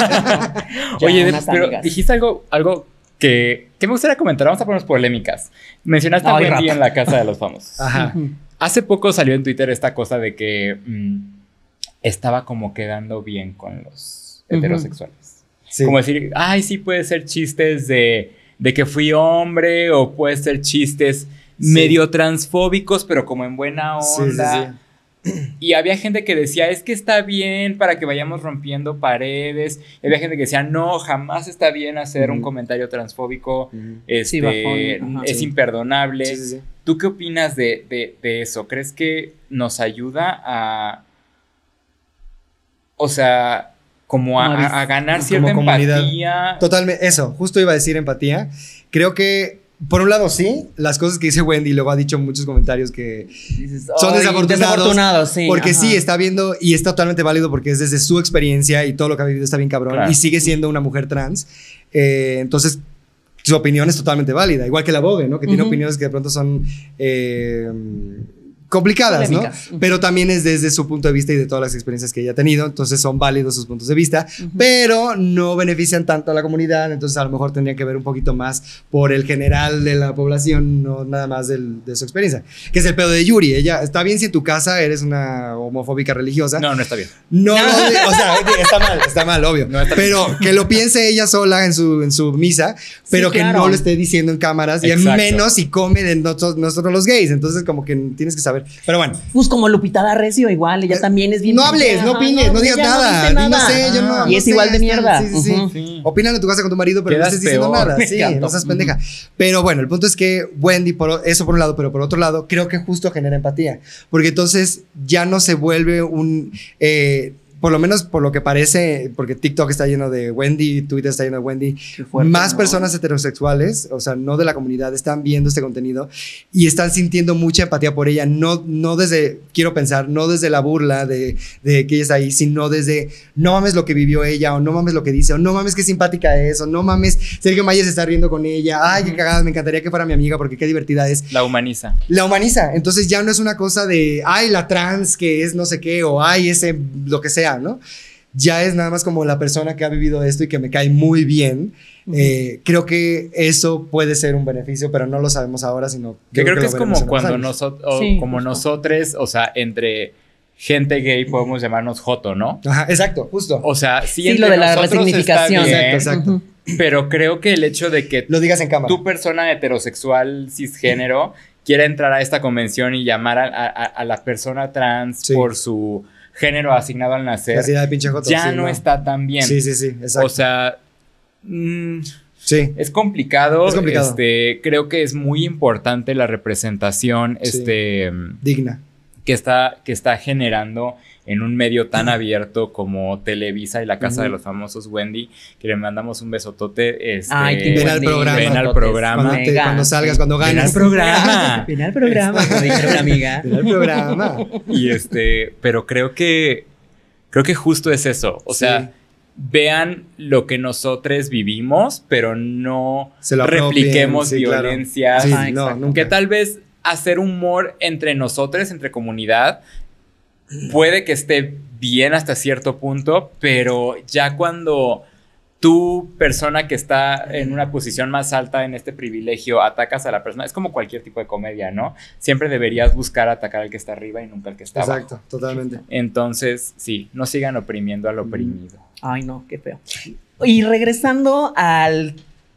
Oye, unas pero amigas. dijiste algo que me gustaría comentar. Vamos a ponernos polémicas. Mencionaste a Ay, Wendy rap. en La Casa de los Famosos. Ajá. Hace poco salió en Twitter esta cosa de que estaba como quedando bien con los heterosexuales. Sí. Como decir, ay, sí puede ser chistes de que fui hombre, o puede ser chistes medio transfóbicos, pero como en buena onda. Sí. Y había gente que decía, es que está bien para que vayamos rompiendo paredes. Y había gente que decía, no, jamás está bien hacer un comentario transfóbico. Sí, bajón, ajá. Es Sí. imperdonable. Sí. ¿Tú qué opinas de eso? ¿Crees que nos ayuda a... O sea, como a ganar cierta como comunidad. empatía? Totalmente, eso, justo iba a decir empatía. Creo que Por un lado, sí, las cosas que dice Wendy, luego ha dicho muchos comentarios que Dices, son "Ay, desafortunados. sí. Porque ajá. sí, está viendo y es totalmente válido porque es desde su experiencia y todo lo que ha vivido está bien cabrón. Claro. Y sigue siendo una mujer trans. Entonces, su opinión es totalmente válida. Igual que la Vogue, ¿no? Que tiene opiniones que de pronto son complicadas, Polémicas. ¿no? Pero también es desde su punto de vista y de todas las experiencias que ella ha tenido. Entonces, son válidos sus puntos de vista, pero no benefician tanto a la comunidad. Entonces, a lo mejor tendría que ver un poquito más por el general de la población, no nada más de su experiencia. Que es el pedo de Yuri. Ella, está bien si en tu casa eres una homofóbica religiosa. No, no está bien. No, o sea, está mal, obvio. No está pero que lo piense ella sola en su misa, pero que claro. no lo esté diciendo en cámaras y Exacto. menos si come de nosotros los gays. Entonces, como que tienes que saber. Pero bueno, Pues como Lupita D'Alessio igual, ella también es bien... no hables, no Ajá, opines, no digas ella nada. dice Di, no sé, yo no. Y no es sé, igual de mierda. Sí, sí, sí. Ujú. Sí. Opina en tu casa con tu marido, pero no Quedas estés diciendo peor. nada. Me Sí, encantó. no seas pendeja. Pero bueno, el punto es que Wendy, eso por un lado, pero por otro lado, creo que justo genera empatía. Porque entonces ya no se vuelve un... por lo menos por lo que parece, porque TikTok está lleno de Wendy, Twitter está lleno de Wendy, Qué fuerte, más ¿no? personas heterosexuales, o sea, no de la comunidad, están viendo este contenido y están sintiendo mucha empatía por ella, no desde, quiero pensar, no desde la burla de que ella está ahí, sino desde, no mames lo que vivió ella, o no mames lo que dice, o no mames qué simpática es, o no mames, Sergio Mayer se está riendo con ella, ay, qué cagada, me encantaría que fuera mi amiga porque qué divertida es. La humaniza. La humaniza, entonces ya no es una cosa de, ay, la trans que es no sé qué, o ay, ese, lo que sea, ¿no? Ya es nada más como la persona que ha vivido esto y que me cae muy bien. Creo que eso puede ser un beneficio, pero no lo sabemos ahora, sino Que creo que lo es veremos como en unos cuando años. Sí, como justo. nosotros, o sea, entre gente gay podemos llamarnos joto, ¿no? Ajá, exacto, justo. O sea, sí, Sí, entre lo de la nosotros resignificación. está bien, Exacto. Ujú. pero creo que el hecho de que Lo digas en cámara. tu persona heterosexual cisgénero quiera entrar a esta convención y llamar a la persona trans Sí. por su género asignado al nacer, Así de pinche joto, ya sí, no está tan bien. Sí, sí, sí, exacto. O sea, sí. es complicado. Es complicado. Creo que es muy importante la representación Sí. Digna. que está generando en un medio tan abierto como Televisa y la Casa de los Famosos, Wendy, que le mandamos un besotote. Ay, Tim Ven al Wendy, programa. Ven al besototes. programa. Cuando salgas, cuando Ven ganes. al programa. Ven al programa, como dijeron una amiga. Ven al programa. Y pero creo que justo es eso. O Sí. sea, vean lo que nosotros vivimos, pero no Se lo apropien, repliquemos sí, claro. violencias. Sí, Ajá, no, exacto. nunca. Que tal vez hacer humor entre nosotros, entre comunidad, puede que esté bien hasta cierto punto, pero ya cuando tú, persona que está en una posición más alta en este privilegio, atacas a la persona, es como cualquier tipo de comedia, ¿no? Siempre deberías buscar atacar al que está arriba y nunca al que está abajo. Exacto, totalmente. Entonces, sí, no sigan oprimiendo al oprimido. Ay, no, qué feo. Y regresando al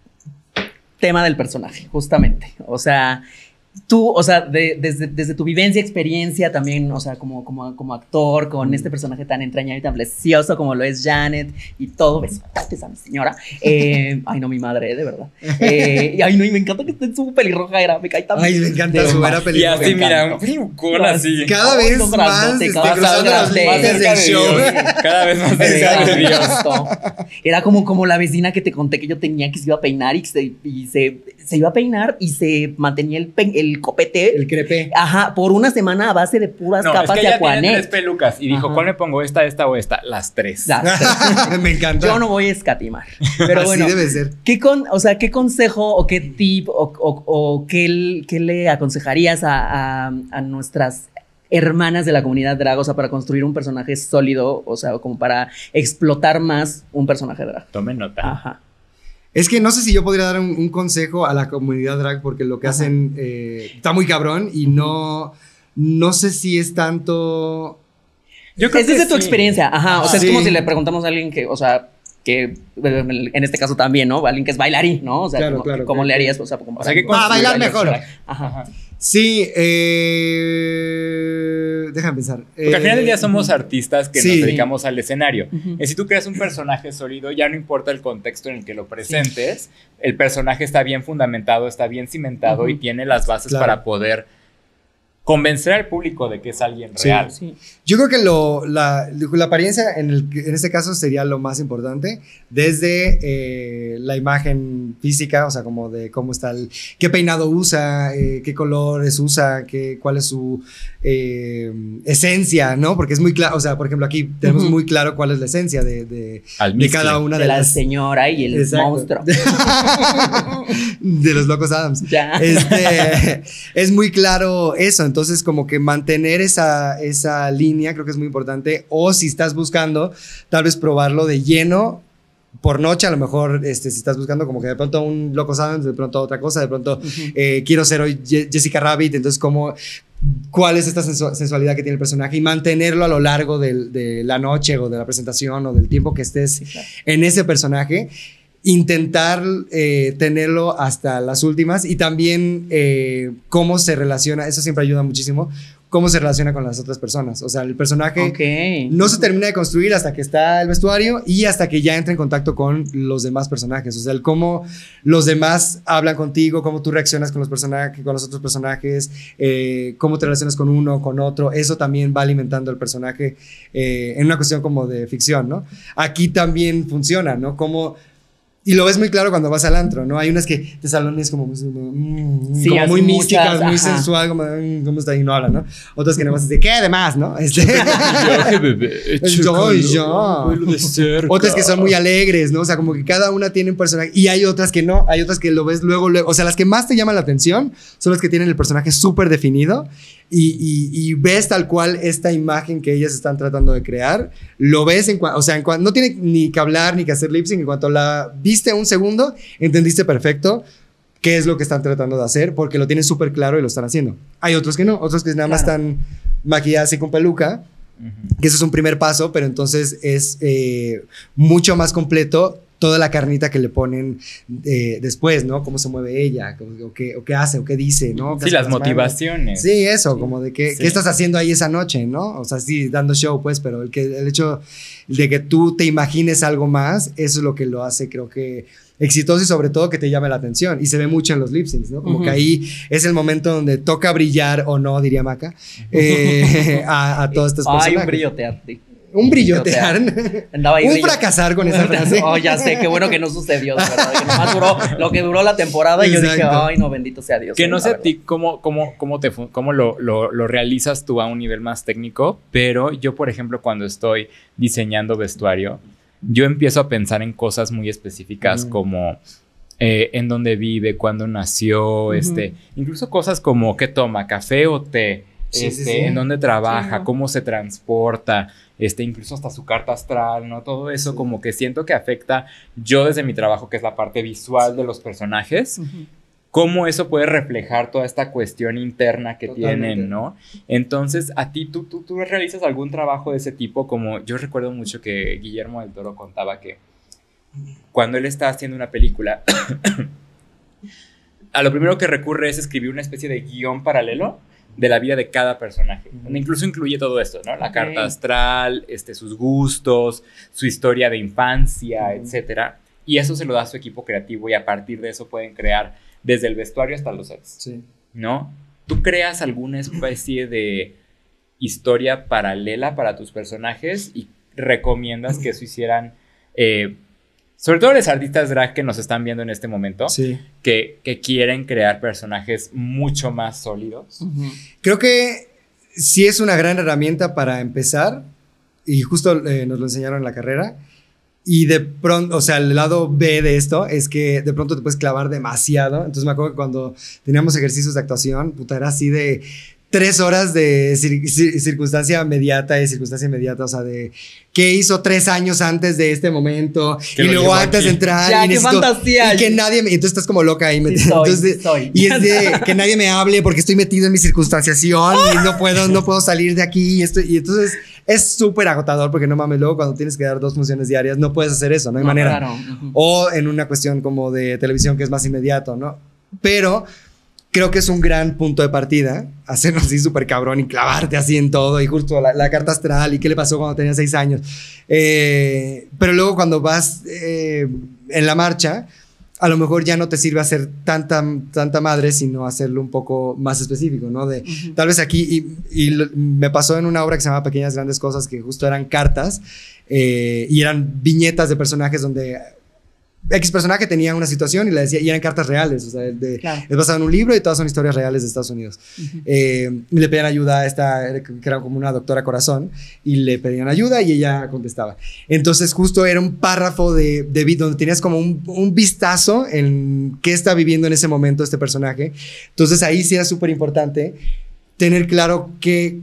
tema del personaje, justamente. O sea, tú, o sea, desde tu vivencia, experiencia también, o sea, como actor, con este personaje tan entrañable y tan precioso como lo es Janet y todo, besotes a mi señora. Ay, no, mi madre, de verdad. Y ay, no, y me encanta que esté en su pelirroja, era, me cae tan Ay, me encanta de su más. era Y película. así, Me mira, encantó. un pelucón así. Cada Ay, vez no, más grandote, cada vez cruzando más los grande. límites Cerca del de show. Dios. Cada vez más Me cerca de Dios. encantó. Era como la vecina que te conté que yo tenía que se iba a peinar y se iba a peinar y se mantenía el copete. El crepe. Ajá, por una semana a base de puras No, es capas que de ella tiene Aquanet. 3 pelucas y dijo, Ajá. ¿cuál me pongo? ¿Esta o esta? Las 3. Me encanta. Yo no voy a escatimar. Pero Así bueno, debe ser. ¿qué consejo o qué tip o qué le aconsejarías a nuestras hermanas de la comunidad drag, o sea, para construir un personaje sólido, o sea, como para explotar más un personaje drag? Tomen nota. Ajá. Es que no sé si yo podría dar un consejo a la comunidad drag porque lo que Ajá. hacen está muy cabrón y no sé si es tanto... Yo creo Es desde que tu sí. experiencia, ajá. O sea, Sí. es como si le preguntamos a alguien que, o sea, que en este caso también, ¿no? Alguien que es bailarín, ¿no? O sea, Claro, ¿cómo, claro, cómo claro. le harías? O sea, como O sea, que Va a bailar mejor. Ajá. Ajá. Sí, déjame pensar. Porque al final del día somos artistas que sí. nos dedicamos al escenario. Ujú. Y si tú creas un personaje sólido, ya no importa el contexto en el que lo presentes, el personaje está bien fundamentado, está bien cimentado Ujú. y tiene las bases Claro. para poder convencer al público de que es alguien real. Sí. Yo creo que la apariencia en este caso sería lo más importante, desde la imagen física, o sea, como de cómo está qué peinado usa, qué colores usa, cuál es su esencia, ¿no? Porque es muy claro, o sea, por ejemplo, aquí tenemos muy claro cuál es la esencia de cada una de la las... señora y el monstruo. De los Locos Adams. Ya. Es muy claro eso, entonces como que mantener esa línea creo que es muy importante, o si estás buscando tal vez probarlo de lleno por noche, a lo mejor si estás buscando como que de pronto un Locos Adams, de pronto otra cosa, de pronto quiero ser hoy Jessica Rabbit, entonces cuál es esta sensualidad que tiene el personaje y mantenerlo a lo largo de la noche o de la presentación o del tiempo que estés en ese personaje, intentar tenerlo hasta las últimas, y también cómo se relaciona, eso siempre ayuda muchísimo, cómo se relaciona con las otras personas. O sea, el personaje no se termina de construir hasta que está el vestuario y hasta que ya entra en contacto con los demás personajes. O sea, el cómo los demás hablan contigo, cómo tú reaccionas con los personajes, con los otros personajes, cómo te relacionas con uno, con otro. Eso también va alimentando el personaje en una cuestión como de ficción, ¿no? Aquí también funciona, ¿no? Y lo ves muy claro cuando vas al antro, ¿no? Hay unas que te salones como muy místicas, muy sensual, como ¿cómo está? Y no hablan, ¿no? Otras que nada más de ¿qué? Además, ¿no? Otras que son muy alegres, ¿no? O sea, como que cada una tiene un personaje. Y hay otras que no, hay otras que lo ves luego. O sea, las que más te llaman la atención son las que tienen el personaje súper definido. Y ves tal cual esta imagen que ellas están tratando de crear, lo ves no tiene ni que hablar ni que hacer lip sync, en cuanto la viste un segundo, entendiste perfecto qué es lo que están tratando de hacer, porque lo tienen súper claro y lo están haciendo. Hay otros que no, otros que nada más están maquilladas y con peluca, que eso es un primer paso, pero entonces es mucho más completo toda la carnita que le ponen después, ¿no? Cómo se mueve ella, o qué hace, o qué dice, ¿no? Sí, las motivaciones. Sí, eso, como de qué estás haciendo ahí esa noche, ¿no? O sea, sí, dando show, pues, pero el hecho de que tú te imagines algo más, eso es lo que lo hace, creo que exitoso, y sobre todo que te llame la atención. Y se ve mucho en los lip syncs, ¿no? Como que ahí es el momento donde toca brillar, o no, diría Maca, a todos estos personajes. Ay, un brillotear. Un brillotear. Un fracasar con esa frase. Oh, ya sé, qué bueno que no sucedió, de verdad. Que nomás duró lo que duró la temporada. Y yo dije, ay, no, bendito sea Dios. Que no sé a ti cómo lo realizas tú a un nivel más técnico, pero yo, por ejemplo, cuando estoy diseñando vestuario, yo empiezo a pensar en cosas muy específicas como en dónde vive, cuándo nació, incluso cosas como qué toma, café o té. En dónde trabaja, cómo se transporta, incluso hasta su carta astral, ¿no? Todo eso como que siento que afecta, yo desde mi trabajo, que es la parte visual de los personajes, cómo eso puede reflejar toda esta cuestión interna que tienen, ¿no? Entonces, a ti, ¿tú realizas algún trabajo de ese tipo? Como yo recuerdo mucho que Guillermo del Toro contaba que cuando él está haciendo una película, a lo primero que recurre es escribir una especie de guión paralelo de la vida de cada personaje, donde incluso incluye todo esto, ¿no? La carta astral, sus gustos, su historia de infancia, etcétera. Y eso se lo da a su equipo creativo, y a partir de eso pueden crear desde el vestuario hasta los sets, ¿no? ¿Tú creas alguna especie de historia paralela para tus personajes y recomiendas que eso hicieran, sobre todo los artistas drag que nos están viendo en este momento, que quieren crear personajes mucho más sólidos? Creo que sí es una gran herramienta para empezar, y justo nos lo enseñaron en la carrera. Y de pronto, o sea, el lado B de esto es que de pronto te puedes clavar demasiado. Entonces me acuerdo que cuando teníamos ejercicios de actuación, puta, era así de 3 horas de circunstancia inmediata, o sea, de qué hizo 3 años antes de este momento, y luego antes de entrar, ya, y qué fantasía, y que nadie me, entonces estás como loca ahí y es de que nadie me hable porque estoy metido en mi circunstanciación y no puedo salir de aquí, y entonces es súper agotador, porque no mames, luego cuando tienes que dar 2 funciones diarias no puedes hacer eso, no hay manera. Claro. O en una cuestión como de televisión que es más inmediato, ¿no? Pero creo que es un gran punto de partida, hacerlo así súper cabrón y clavarte así en todo, y justo la carta astral y qué le pasó cuando tenía 6 años. Pero luego cuando vas en la marcha, a lo mejor ya no te sirve hacer tanta madre, sino hacerlo un poco más específico, ¿no? De tal vez aquí, me pasó en una obra que se llama Pequeñas Grandes Cosas, que justo eran cartas y eran viñetas de personajes donde X personaje tenía una situación y le decía, y eran cartas reales, o sea, claro. Es basado en un libro y todas son historias reales de Estados Unidos. Y le pedían ayuda a esta, que era como una doctora corazón, y le pedían ayuda y ella contestaba. Entonces justo era un párrafo de donde tenías como un vistazo en qué está viviendo en ese momento este personaje. Entonces ahí sí era súper importante tener claro qué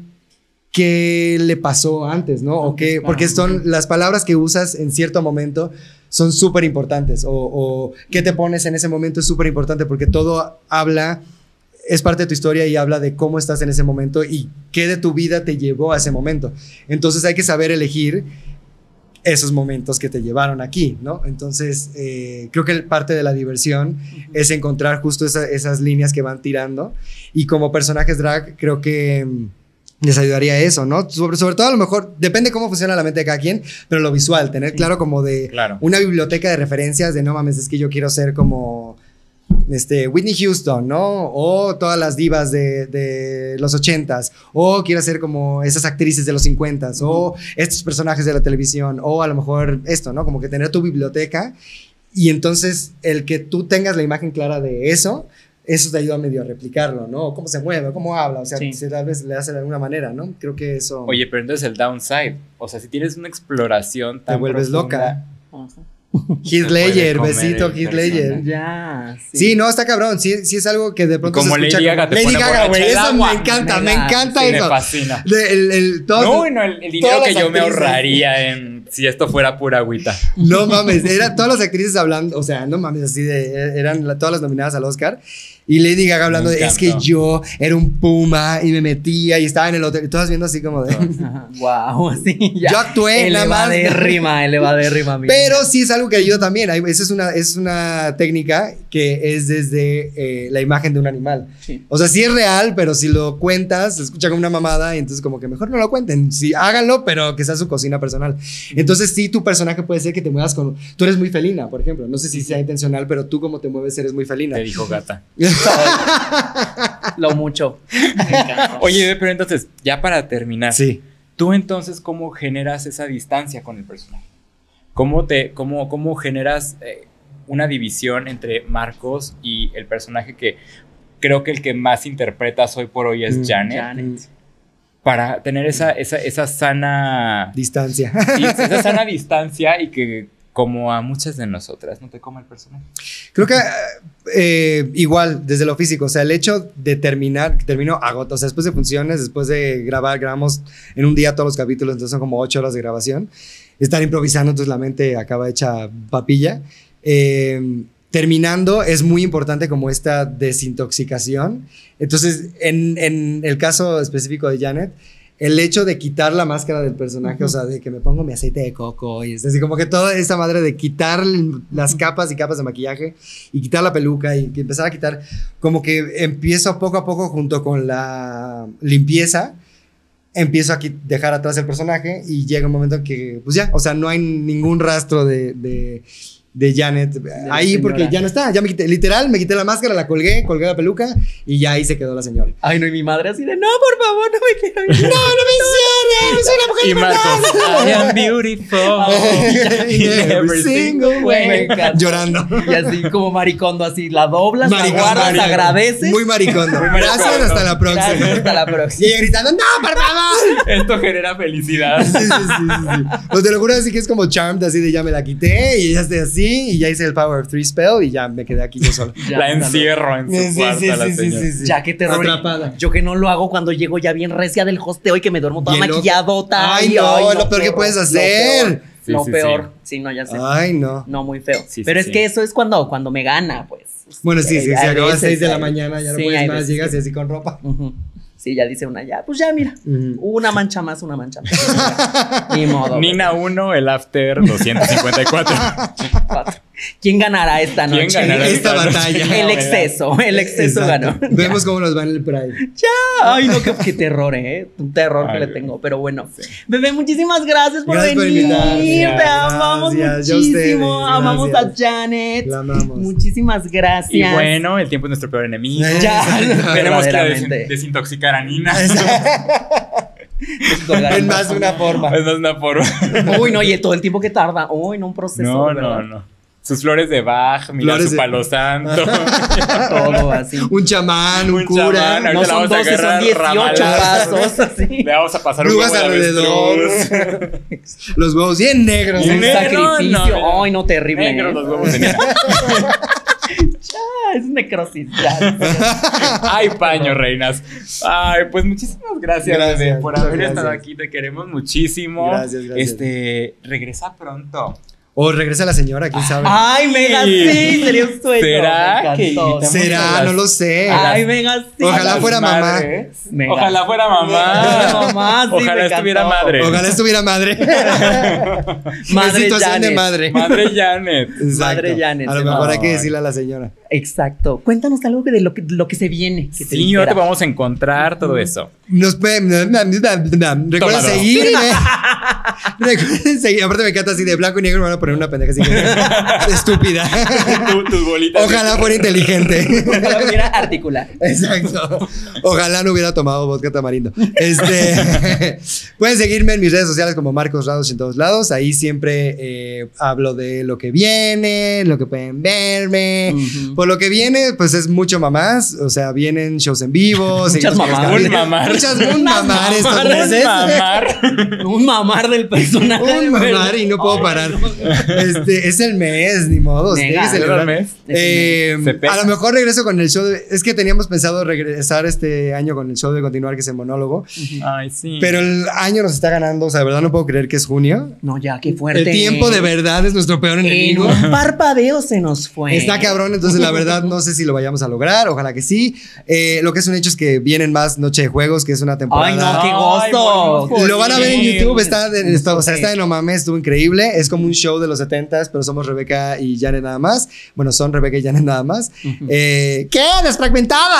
le pasó antes, ¿no? O qué, porque son las palabras que usas en cierto momento son súper importantes, o qué te pones en ese momento es súper importante, porque todo es parte de tu historia y habla de cómo estás en ese momento y qué de tu vida te llevó a ese momento. Entonces hay que saber elegir esos momentos que te llevaron aquí, ¿no? Entonces creo que parte de la diversión es encontrar justo esas líneas que van tirando, y como personajes drag creo que les ayudaría eso, ¿no? Sobre todo a lo mejor, depende cómo funciona la mente de cada quien, pero lo visual, tener claro como de una biblioteca de referencias de no mames, es que yo quiero ser como Whitney Houston, ¿no? O todas las divas de los 80s, o quiero ser como esas actrices de los 50s, o estos personajes de la televisión, o a lo mejor esto, ¿no? Como que tener tu biblioteca, y entonces el que tú tengas la imagen clara de eso te ayuda medio a replicarlo, ¿no? Cómo se mueve, cómo habla, o sea, si tal vez le hace de alguna manera, ¿no? Creo que eso... Oye, pero entonces el downside, o sea, si tienes una exploración tan te vuelves profunda, loca. Heath Ledger, besito Heath Ledger. Ya, sí, no, está cabrón, sí es algo que de pronto como se escucha Lady Gaga, Lady Gaga, güey, eso me encanta sí, eso. me fascina. El dinero que yo me ahorraría si esto fuera pura agüita. No mames, eran todas las actrices hablando, o sea, no mames, así eran todas las nominadas al Oscar. Y Lady Gaga hablando de, es que yo era un puma y me metía y estaba en el hotel. Y todas viendo así como de... Wow, sí. Ya. Yo actué nada más. Elevadérrima. Pero sí es algo que ayuda también. Esa es una técnica que es desde la imagen de un animal. Sí. O sea, sí es real, pero si lo cuentas, se escucha como una mamada y entonces como que mejor no lo cuenten. Sí, háganlo, pero que sea su cocina personal. Entonces sí, tu personaje puede ser que te muevas con... Tú eres muy felina, por ejemplo. No sé si sea intencional, pero tú como te mueves eres muy felina. Te dijo gata. Lo mucho. Oye, pero entonces, ya para terminar, sí. ¿Tú entonces cómo generas esa distancia con el personaje? ¿Cómo generas una división entre Marcos y el personaje que creo que el que más interpretas hoy por hoy es Janet? Para tener esa sana distancia. Esa sana distancia y que como a muchas de nosotras no te coma el personaje. Creo que igual, desde lo físico, o sea, el hecho de termino agotado, o sea, después de funciones, después de grabamos en un día todos los capítulos, entonces son como 8 horas de grabación, estar improvisando, entonces la mente acaba hecha papilla. Terminando, es muy importante como esta desintoxicación. Entonces, en el caso específico de Janet, el hecho de quitar la máscara del personaje, o sea, de que me pongo mi aceite de coco y es así como que toda esta madre de quitar las capas y capas de maquillaje y quitar la peluca y empezar a quitar, como que empiezo poco a poco junto con la limpieza, empiezo a dejar atrás el personaje y llega un momento en que, pues ya, o sea, no hay ningún rastro de Janet ahí porque ya no está, ya me quité la máscara, la colgué la peluca y ya ahí se quedó la señora. Ay, no, y mi madre así de, no, por favor, no me quiero ir. No me cierres, soy una mujer. Y Marcos, I am beautiful in every single way. Llorando. Y así como maricondo, así la doblas, la guardas, agradeces. Muy maricondo. Gracias, hasta la próxima. Gracias, hasta la próxima. Y ella gritando, no, por favor. Esto genera felicidad. Sí. Pues te lo juro así que es como Charmed, así de ya me la quité y ya estoy así. Y ya hice el Power of 3 spell y ya me quedé aquí yo solo. La encierro en su cuarto a la señora. Sí. Ya, qué terror. Atrapada. Yo que no lo hago cuando llego ya bien recia del hosteo y que me duermo toda maquilladota. Ay, no, lo peor que puedes hacer. Lo peor. Sí, no, ya sé. Ay, no. No, muy feo. Pero es que eso es cuando me gana, pues. Bueno, sí, acaba a las 6 de la mañana, ya no puedes más, llegas y así con ropa. Sí, ya dice una, ya, pues ya, mira. Una mancha más. Ni modo. Nina 1, el after 254. ¿Quién ganará esta noche? ¿Quién ganará esta batalla? El exceso Exacto. ganó. Vemos cómo nos va en el Pride. Ya. Ay, no, qué terror, un terror que le tengo. Pero bueno, bebé, muchísimas gracias por Gracias por venir. invitarme. Te amamos Gracias, ya muchísimo. ustedes, Amamos a gracias. Janet. La amamos. Muchísimas gracias. Y bueno, el tiempo es nuestro peor enemigo. Ya, Tenemos que verdaderamente. desintoxicar a Nina. En más de una forma. Es más una forma. Uy, no, y todo el tiempo que tarda. Uy, no, un proceso. No, de verdad. no. Sus flores de Bach, mira Flores su de- palo santo. Todo así. Un chamán, un Un cura. chamán, No ahorita son la vamos a 12, son agarrar 18 ramalazos. pasos. Así. Le vamos a pasar un Brujas huevo de alrededor. avestruz. Los huevos bien negros. Bien Un negro, sacrificio. no, mira. Ay, no, terrible. Negros ¿eh? los huevos de Nina. Ya, es necrosis. Ya. Ay, paño, reinas. Ay, pues muchísimas gracias, Gracias, bebé, por haber muchas estado gracias. aquí. Te queremos muchísimo. Gracias. Regresa pronto. O regresa la señora, quién sabe. Ay, mega sí, sería un sueño. ¿Será Me que encantó. invitamos ¿Será? a No lo sé. Ay, mega sí. Ojalá las fuera mamá. madres? Mega. Ojalá fuera mamá. Mamá, sí, Ojalá me estuviera encantó. madre. Ojalá estuviera madre. Madre En situación Janet. de madre. Madre Janet. Exacto. Madre Janet, A lo se mejor llama. hay que decirle a la señora. Exacto. Cuéntanos algo de lo que se viene. Que Sí, ahora te vamos a encontrar todo eso. Nos pueden. Recuerden Tómalo. seguirme. Recuerden seguir. Aparte me encanta así de blanco y negro. Me van a poner una pendeja así que estúpida. Tus bolitas. Ojalá fuera inteligente. Ojalá pudiera articular. Exacto. Ojalá no hubiera tomado vodka tamarindo. Pueden seguirme en mis redes sociales como Marcos Rados en todos lados. Ahí siempre hablo de lo que viene, lo que pueden verme. Ujú. Por lo que viene, pues es mucho mamás. O sea, vienen shows en vivo. Muchas seguimos con los mamás. canales. Un mamar. Un mamar estos mamar, meses. Un mamar del personaje. Un mamar y no puedo Ay, parar. no. Es el mes, ni modo. Venga, Hay que celebrar. ¿es el mes? Eh, Se pega. a lo mejor regreso con el show es que teníamos pensado regresar este año con el show de Continuar, que es el monólogo, Ay, sí. pero el año nos está ganando. O sea, de verdad no puedo creer que es junio. No, ya, qué fuerte. El tiempo de verdad es nuestro peor En enemigo. un parpadeo se nos fue. Está cabrón, entonces la verdad no sé si lo vayamos a lograr, ojalá que sí. Lo que es un hecho es que vienen más Noche de Juegos, que es una temporada. Ay, no, qué Ay, gozo. bueno, Lo van a ver en YouTube, está Sí. de No Mames, estuvo increíble. Es como un show de los 70s, pero somos Rebeca y Janet nada más. Bueno, son Rebeca y Janet nada más. ¿Qué? ¡Desfragmentada!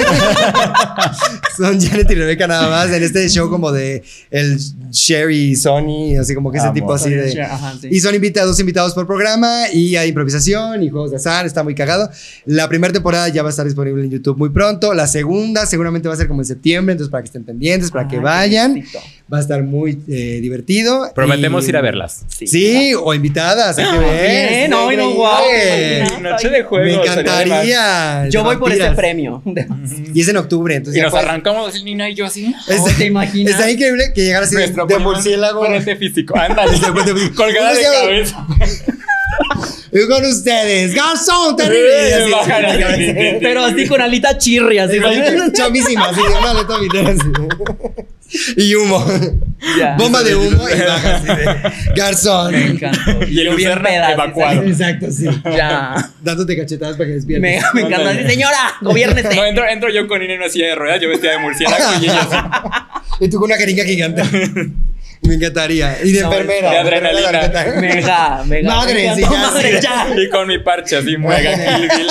Son Janet y Rebeca nada más en este show como de el Sherry y Sony, así como que ese Amo. tipo así de... Ajá, sí. Y son dos invitados por programa y hay improvisación y juegos de azar, está muy cagado. La primera temporada ya va a estar disponible en YouTube muy pronto. La segunda seguramente va a ser como en septiembre, entonces para que estén pendientes, para que Ay, vayan. qué éxito. Va a estar muy divertido. Prometemos Y- ir a verlas. Sí, o invitadas, hay que ver. Bien, Está ay, no, increíble. guau. Noche de Me juegos. encantaría. Yo de voy por ese vampiras. premio. Y es en octubre, entonces Y ya nos puedes- arrancamos, Nina y yo así. Oh, ¿te imaginas? Está increíble que llegara así Nuestro de murciélago. Ponente físico. Ándale. Colgada de cabeza. Y con ustedes, Garzón, terrible. Y así, Bajan así. Pero así con alita chirri, así. Chamísima, así, una aleta vitera, así. Y humo. Ya. Bomba de humo y baja así de Garzón. Me encantó. Y el Yo bien lucerna peda, así, evacuado. Exacto, sí. Ya. Dándote cachetadas para que despiertes. Me encanta. Así, señora, gobiérnese. No, entro yo con Nina en una silla de ruedas, yo vestida de murciélago y ella así. Y tú con una jeringa gigante. Me encantaría. Y de No, enfermera. de adrenalina. Mega. Madre, me sí, encantó, ya, madre, sí. ya. Y con mi parche así, muega, Kill Bill.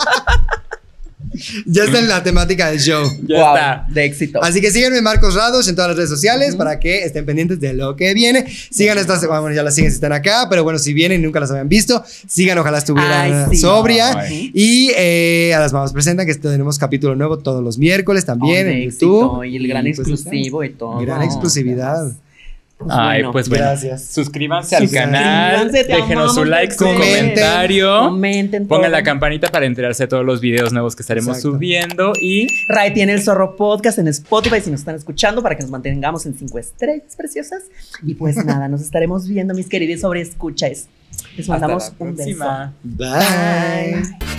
Ya está en la temática del show. Ya Wow, está. de éxito. Así que síganme Marcos Rados en todas las redes sociales para que estén pendientes de lo que viene. Sigan estas, bueno, ya las siguen si están acá, pero bueno, si vienen y nunca las habían visto, sigan, ojalá estuvieran Ay, sí. sobria. Ay. Y a las mamás presentan que tenemos capítulo nuevo todos los miércoles también Oh, de en éxito, YouTube. y el gran pues, exclusivo y todo. gran exclusividad. Ay, pues bueno. Gracias. Suscríbanse al canal, Suscríbanse, te déjenos su amamos, like, su comenten. comentario. Comenten Pongan todo. la campanita para enterarse de todos los videos nuevos que estaremos Exacto. subiendo. Y Ray tiene el Zorro Podcast en Spotify si nos están escuchando para que nos mantengamos en 5 estrellas preciosas. Y pues nada, nos estaremos viendo, mis queridos sobre escuchas. Les hasta mandamos la un beso. próxima. Bye. Bye.